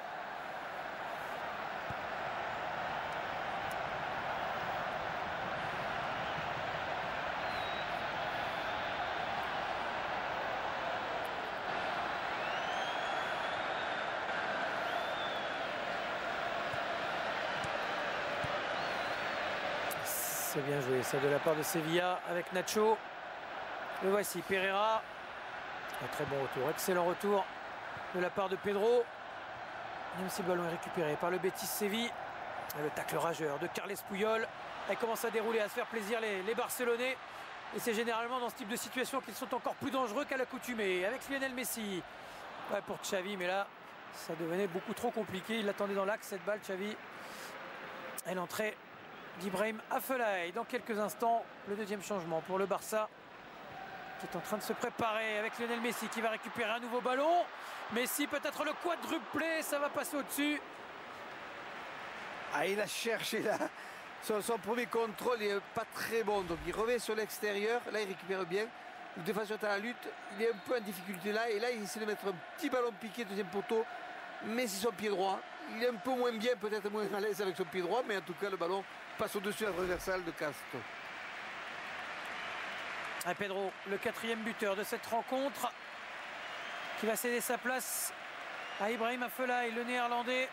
Speaker 1: C'est bien joué, ça de la part de Sevilla avec Nacho. Le voici, Pereira. Un très bon retour, excellent retour de la part de Pedro. Même si le ballon est récupéré par le Betis Séville. Et le tacle rageur de Carles Puyol. Elle commence à dérouler, à se faire plaisir les Barcelonais. Et c'est généralement dans ce type de situation qu'ils sont encore plus dangereux qu'à l'accoutumée. Avec Lionel Messi. Ouais, pour Xavi, mais là, ça devenait beaucoup trop compliqué. Il l'attendait dans l'axe, cette balle, Xavi. Et l'entrée d'Ibrahim Afellay. Dans quelques instants, le deuxième changement pour le Barça, qui est en train de se préparer avec Lionel Messi qui va récupérer un nouveau ballon. Messi peut-être le quadruplé, ça va passer au-dessus.
Speaker 2: Ah, il a cherché là. Son premier contrôle n'est pas très bon, donc il revient sur l'extérieur. Là, il récupère bien. Le défenseur est à la lutte. Il est un peu en difficulté là. Et là, il essaie de mettre un petit ballon piqué, deuxième poteau. Mais c'est son pied droit. Il est un peu moins bien, peut-être moins à l'aise avec son pied droit. Mais en tout cas, le ballon passe au-dessus de la transversale de Castro.
Speaker 1: Et Pedro, le quatrième buteur de cette rencontre, qui va céder sa place à Ibrahim Afellay, le néerlandais.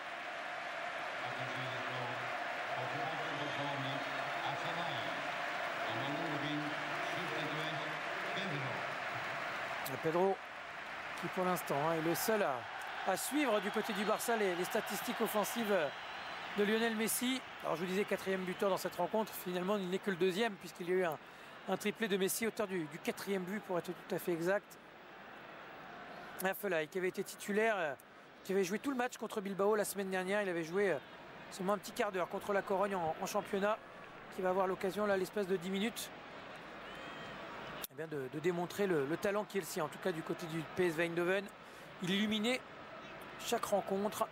Speaker 1: Pedro qui pour l'instant est le seul à suivre du côté du Barça les statistiques offensives de Lionel Messi. Alors je vous disais quatrième buteur dans cette rencontre, finalement il n'est que le deuxième puisqu'il y a eu un triplé de Messi, auteur du quatrième but pour être tout à fait exact. Afellay qui avait été titulaire, qui avait joué tout le match contre Bilbao la semaine dernière. Il avait joué seulement un petit quart d'heure contre la Corogne en championnat, qui va avoir l'occasion là l'espace de 10 minutes eh bien, de démontrer le talent qui est le sien, en tout cas du côté du PSV Eindhoven. Il illuminait chaque rencontre.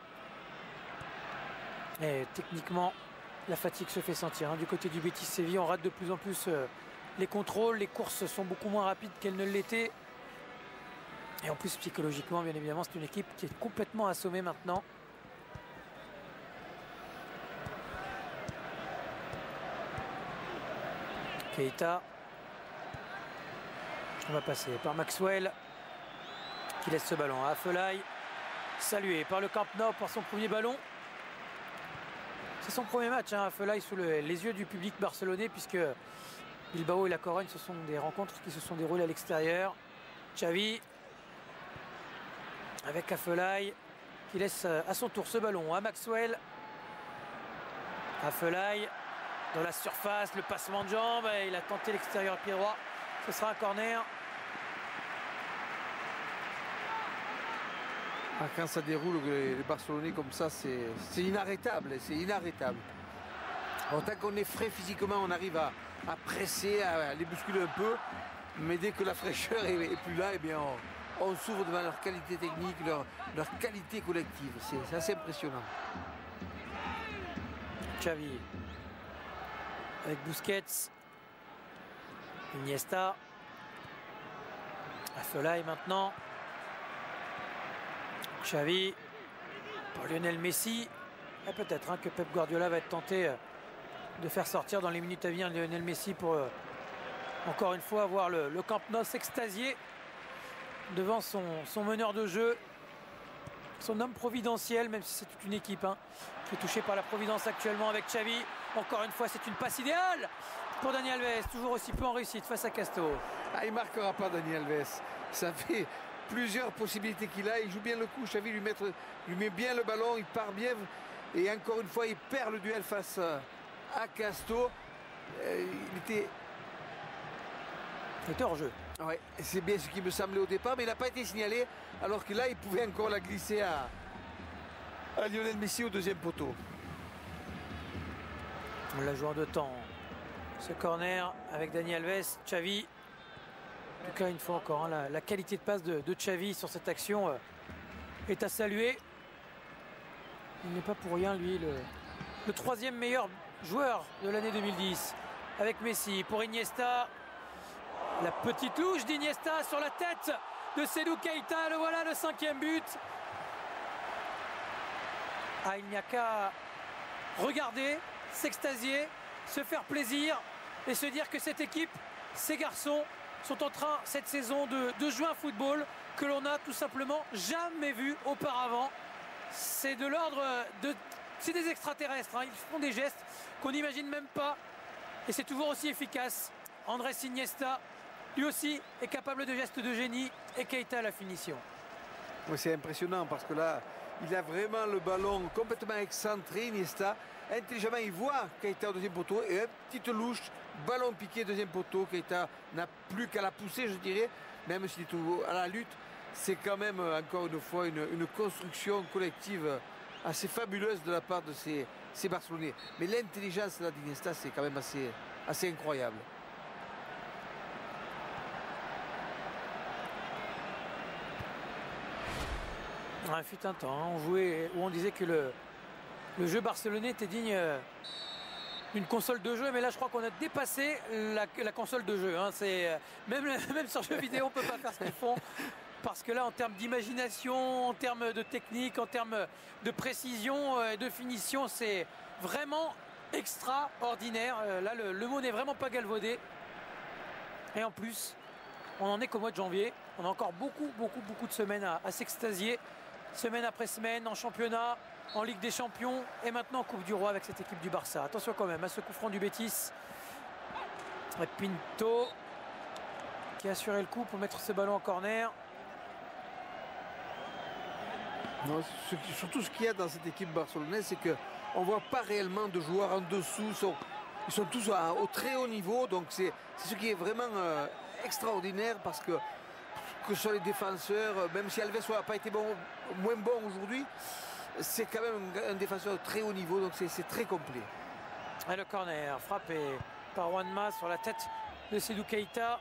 Speaker 1: Et techniquement, la fatigue se fait sentir. Du côté du Betis Séville, on rate de plus en plus les contrôles. Les courses sont beaucoup moins rapides qu'elles ne l'étaient. Et en plus, psychologiquement, bien évidemment, c'est une équipe qui est complètement assommée maintenant. Keita. On va passer par Maxwell qui laisse ce ballon à Afellay, salué par le Camp Nou pour son premier ballon. C'est son premier match, Afellay, sous les yeux du public barcelonais, puisque Bilbao et la Corogne, ce sont des rencontres qui se sont déroulées à l'extérieur. Xavi avec Afellay qui laisse à son tour ce ballon à Maxwell. Afellay dans la surface, le passement de jambe, et il a tenté l'extérieur pied droit. Ce sera un corner.
Speaker 2: Quand ça déroule les Barcelonais comme ça, c'est inarrêtable. C'est inarrêtable. En tant qu'on est frais physiquement, on arrive à presser, à les bousculer un peu. Mais dès que la fraîcheur est plus là, eh bien on s'ouvre devant leur qualité technique, leur qualité collective. C'est assez impressionnant.
Speaker 1: Xavi avec Busquets. Iniesta. Afellay maintenant. Xavi pour Lionel Messi. Et peut-être que Pep Guardiola va être tenté de faire sortir dans les minutes à venir Lionel Messi pour encore une fois voir le Camp Nou s'extasier devant son meneur de jeu, son homme providentiel, même si c'est toute une équipe qui est touchée par la providence actuellement avec Xavi. Encore une fois, c'est une passe idéale pour Dani Alves, toujours aussi peu en réussite face à Castro.
Speaker 2: Il ne marquera pas Dani Alves. Ça fait plusieurs possibilités qu'il a. Il joue bien le coup. Xavi lui met bien le ballon. Il part bien. Et encore une fois, il perd le duel face à Castro. Il était
Speaker 1: hors jeu.
Speaker 2: Ouais, c'est bien ce qui me semblait au départ, mais il n'a pas été signalé. Alors que là, il pouvait encore la glisser à Lionel Messi au deuxième poteau.
Speaker 1: On l'a joué en deux temps. Ce corner avec Dani Alves, Xavi. En tout cas, une fois encore, la qualité de passe de Xavi sur cette action est à saluer. Il n'est pas pour rien, lui, le troisième meilleur joueur de l'année 2010. Avec Messi pour Iniesta. La petite louche d'Iniesta sur la tête de Seydou Keita. Le voilà, le cinquième but. Il n'y a qu'à regarder, s'extasier, se faire plaisir et se dire que cette équipe, ces garçons, sont en train cette saison de jouer un football que l'on n'a tout simplement jamais vu auparavant. C'est de l'ordre de... C'est des extraterrestres, ils font des gestes qu'on n'imagine même pas et c'est toujours aussi efficace. Andrés Iniesta, lui aussi, est capable de gestes de génie et Keita à la finition.
Speaker 2: Oui, c'est impressionnant parce que là, Il a vraiment le ballon complètement excentré, Iniesta. Intelligemment, il voit Keita au deuxième poteau et une petite louche, ballon piqué, deuxième poteau. Keita n'a plus qu'à la pousser, je dirais, même s'il est à la lutte. C'est quand même, encore une fois, une construction collective assez fabuleuse de la part de ces Barcelonais. Mais l'intelligence d'Iniesta, c'est quand même assez incroyable.
Speaker 1: Il fut un temps, hein, on jouait où on disait que le jeu barcelonais était digne d'une console de jeu, mais là je crois qu'on a dépassé la console de jeu. Hein. Même sur jeux vidéo, on ne peut pas faire ce qu'ils font. Parce que là, en termes d'imagination, en termes de technique, en termes de précision et de finition, c'est vraiment extraordinaire. Là, le mot n'est vraiment pas galvaudé. Et en plus, on en est qu'au mois de janvier. On a encore beaucoup de semaines à s'extasier. Semaine après semaine, en championnat, en Ligue des Champions et maintenant en Coupe du Roi avec cette équipe du Barça. Attention quand même à ce coup franc du Betis. Et Pinto qui a assuré le coup pour mettre ce ballon en corner.
Speaker 2: Non, surtout ce qu'il y a dans cette équipe barcelonaise, c'est qu'on ne voit pas réellement de joueurs en dessous. Ils sont tous au très haut niveau. Donc c'est ce qui est vraiment extraordinaire parce que ce soit les défenseurs, même si Alves n'a pas été moins bon aujourd'hui, c'est quand même un défenseur de très haut niveau. Donc c'est très complet.
Speaker 1: Et le corner frappé par Juanma sur la tête de Seydou Keita.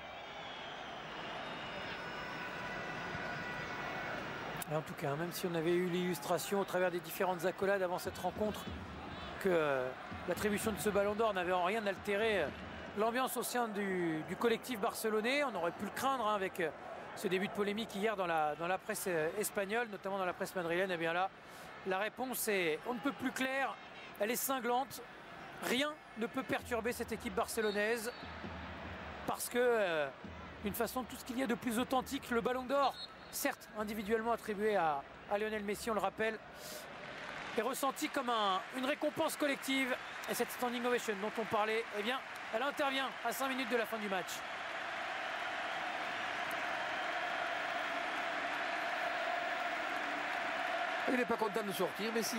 Speaker 1: Et en tout cas, même si on avait eu l'illustration au travers des différentes accolades avant cette rencontre, que l'attribution de ce ballon d'or n'avait en rien altéré l'ambiance au sein du collectif barcelonais. On aurait pu le craindre hein, avec ce début de polémique hier dans la presse espagnole, notamment dans la presse madrilène. Et bien là, la réponse est on ne peut plus claire, elle est cinglante. Rien ne peut perturber cette équipe barcelonaise parce que d'une façon, tout ce qu'il y a de plus authentique, le ballon d'or, certes individuellement attribué à Lionel Messi, on le rappelle, est ressenti comme une récompense collective. Et cette standing ovation dont on parlait, eh bien, elle intervient à 5 minutes de la fin du match.
Speaker 2: Il n'est pas content de sortir, Messi.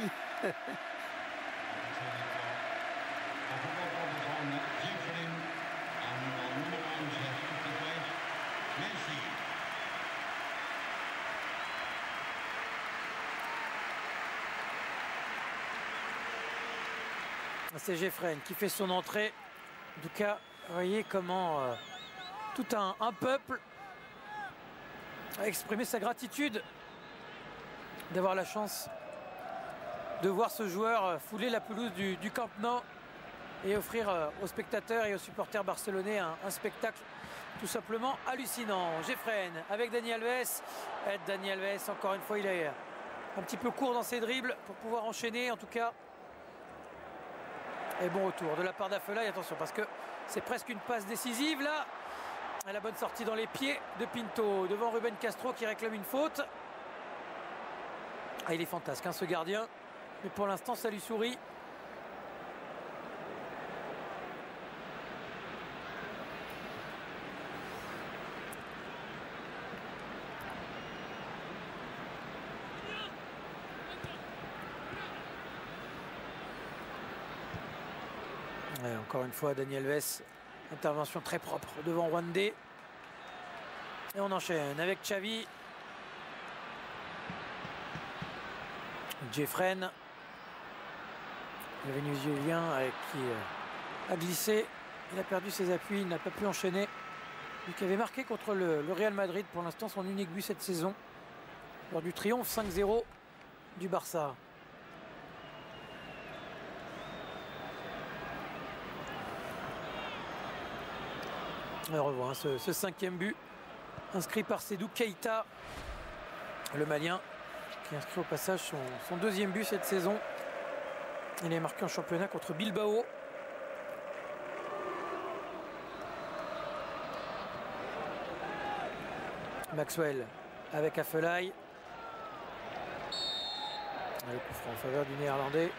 Speaker 1: C'est Jeffren qui fait son entrée. En tout cas, vous voyez comment tout un peuple a exprimé sa gratitude d'avoir la chance de voir ce joueur fouler la pelouse du Camp Nou et offrir aux spectateurs et aux supporters barcelonais un spectacle tout simplement hallucinant. Jeffren avec Dani Alves. Dani Alves, encore une fois, il est un petit peu court dans ses dribbles pour pouvoir enchaîner. En tout cas, et bon retour de la part d'Affelay, attention parce que c'est presque une passe décisive là. Et la bonne sortie dans les pieds de Pinto devant Ruben Castro qui réclame une faute. Ah, il est fantasque hein, ce gardien, mais pour l'instant ça lui sourit. Et encore une fois, Dani Alves, intervention très propre devant Wandé. Et on enchaîne avec Xavi. Jeffren. Le Vénézuélien qui a glissé. Il a perdu ses appuis, il n'a pas pu enchaîner. Lui qui avait marqué contre le Real Madrid, pour l'instant son unique but cette saison. Lors du triomphe 5-0 du Barça. On revoit hein, ce cinquième but inscrit par Seydou Keita, le Malien, qui inscrit au passage son deuxième but cette saison. Il est marqué en championnat contre Bilbao. Maxwell avec Affelay. Le coup franc en faveur du Néerlandais.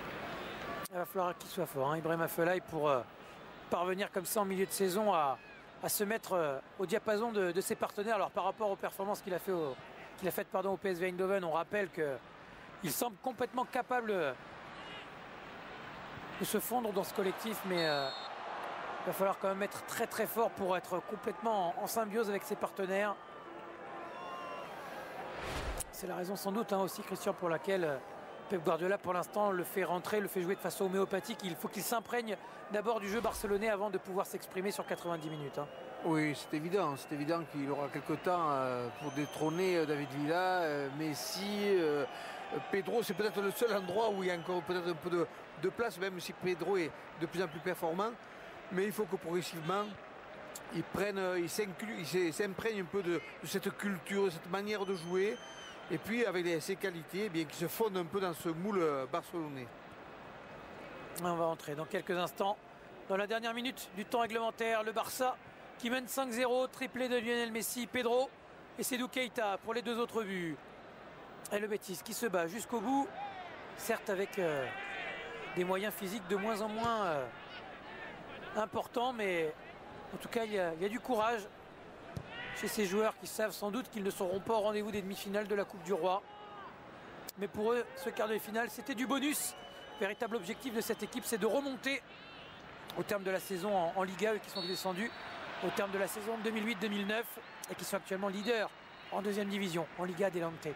Speaker 1: Il va falloir qu'il soit fort, hein, Ibrahim Affelay, pour parvenir comme ça en milieu de saison à à se mettre au diapason de ses partenaires. Alors par rapport aux performances qu'il a faites au PSV Eindhoven, on rappelle qu'il semble complètement capable de se fondre dans ce collectif, mais il va falloir quand même être très très fort pour être complètement en symbiose avec ses partenaires. C'est la raison sans doute aussi, Christian, pour laquelle Pep Guardiola pour l'instant le fait rentrer, le fait jouer de façon homéopathique. Il faut qu'il s'imprègne d'abord du jeu barcelonais avant de pouvoir s'exprimer sur 90 minutes.
Speaker 2: Oui, c'est évident qu'il aura quelques temps pour détrôner David Villa, Messi, Pedro. C'est peut-être le seul endroit où il y a encore peut-être un peu de place, même si Pedro est de plus en plus performant. Mais il faut que progressivement il s'imprègne un peu de cette culture, de cette manière de jouer. Et puis avec ses qualités, qui se fondent un peu dans ce moule barcelonais.
Speaker 1: On va entrer dans quelques instants dans la dernière minute du temps réglementaire. Le Barça qui mène 5-0, triplé de Lionel Messi, Pedro et Sedou Keita pour les 2 autres buts. Et le Betis qui se bat jusqu'au bout, certes avec des moyens physiques de moins en moins importants, mais en tout cas il y a du courage chez ces joueurs qui savent sans doute qu'ils ne seront pas au rendez-vous des demi-finales de la Coupe du Roi. Mais pour eux, ce quart de finale, c'était du bonus. Le véritable objectif de cette équipe, c'est de remonter au terme de la saison en Liga, eux qui sont descendus au terme de la saison 2008-2009 et qui sont actuellement leaders en 2e division, en Liga Adelante.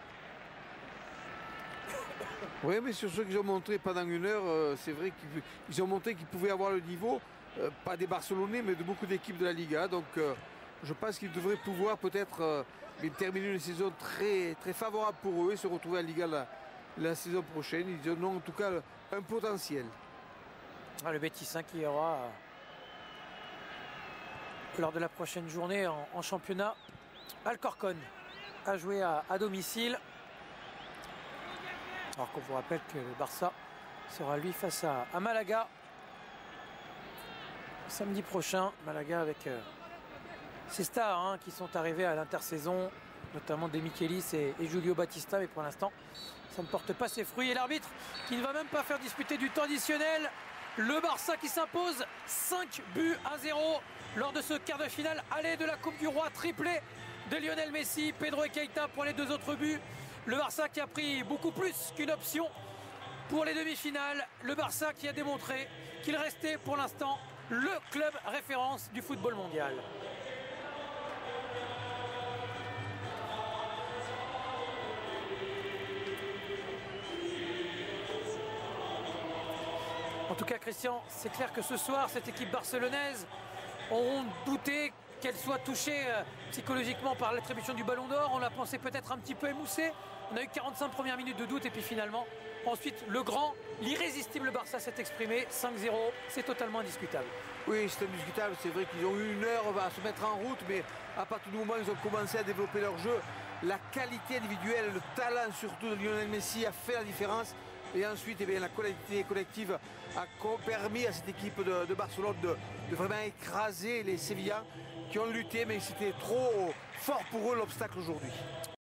Speaker 2: Oui, mais sur ceux qu'ils ont montré pendant une heure, c'est vrai qu'ils ont montré qu'ils pouvaient avoir le niveau, pas des Barcelonais, mais de beaucoup d'équipes de la Liga. Donc je pense qu'ils devraient pouvoir peut-être terminer une saison très, très favorable pour eux et se retrouver en Liga la saison prochaine. Ils ont en tout cas un potentiel.
Speaker 1: Le Betis qui aura lors de la prochaine journée en championnat Alcorcón à jouer à domicile. Alors qu'on vous rappelle que le Barça sera lui face à Malaga samedi prochain. Malaga avec ces stars qui sont arrivés à l'intersaison, notamment Demichelis et Julio Batista, mais pour l'instant ça ne porte pas ses fruits. Et l'arbitre qui ne va même pas faire disputer du temps additionnel. Le Barça qui s'impose 5 buts à 0 lors de ce quart de finale aller de la Coupe du Roi, triplé de Lionel Messi, Pedro et Keita pour les 2 autres buts. Le Barça qui a pris beaucoup plus qu'une option pour les demi-finales. Le Barça qui a démontré qu'il restait pour l'instant le club référence du football mondial. En tout cas, Christian, c'est clair que ce soir, cette équipe barcelonaise auront douté qu'elle soit touchée psychologiquement par l'attribution du Ballon d'Or. On l'a pensé peut-être un petit peu émoussé. On a eu 45 premières minutes de doute et puis finalement, ensuite, l'irrésistible Barça s'est exprimé. 5-0, c'est totalement indiscutable.
Speaker 2: Oui, c'est indiscutable. C'est vrai qu'ils ont eu une heure à se mettre en route, mais à partir du moment où ils ont commencé à développer leur jeu, la qualité individuelle, le talent surtout de Lionel Messi a fait la différence. Et ensuite, la qualité collective a permis à cette équipe de Barcelone de vraiment écraser les Sévillans qui ont lutté, mais c'était trop fort pour eux l'obstacle aujourd'hui.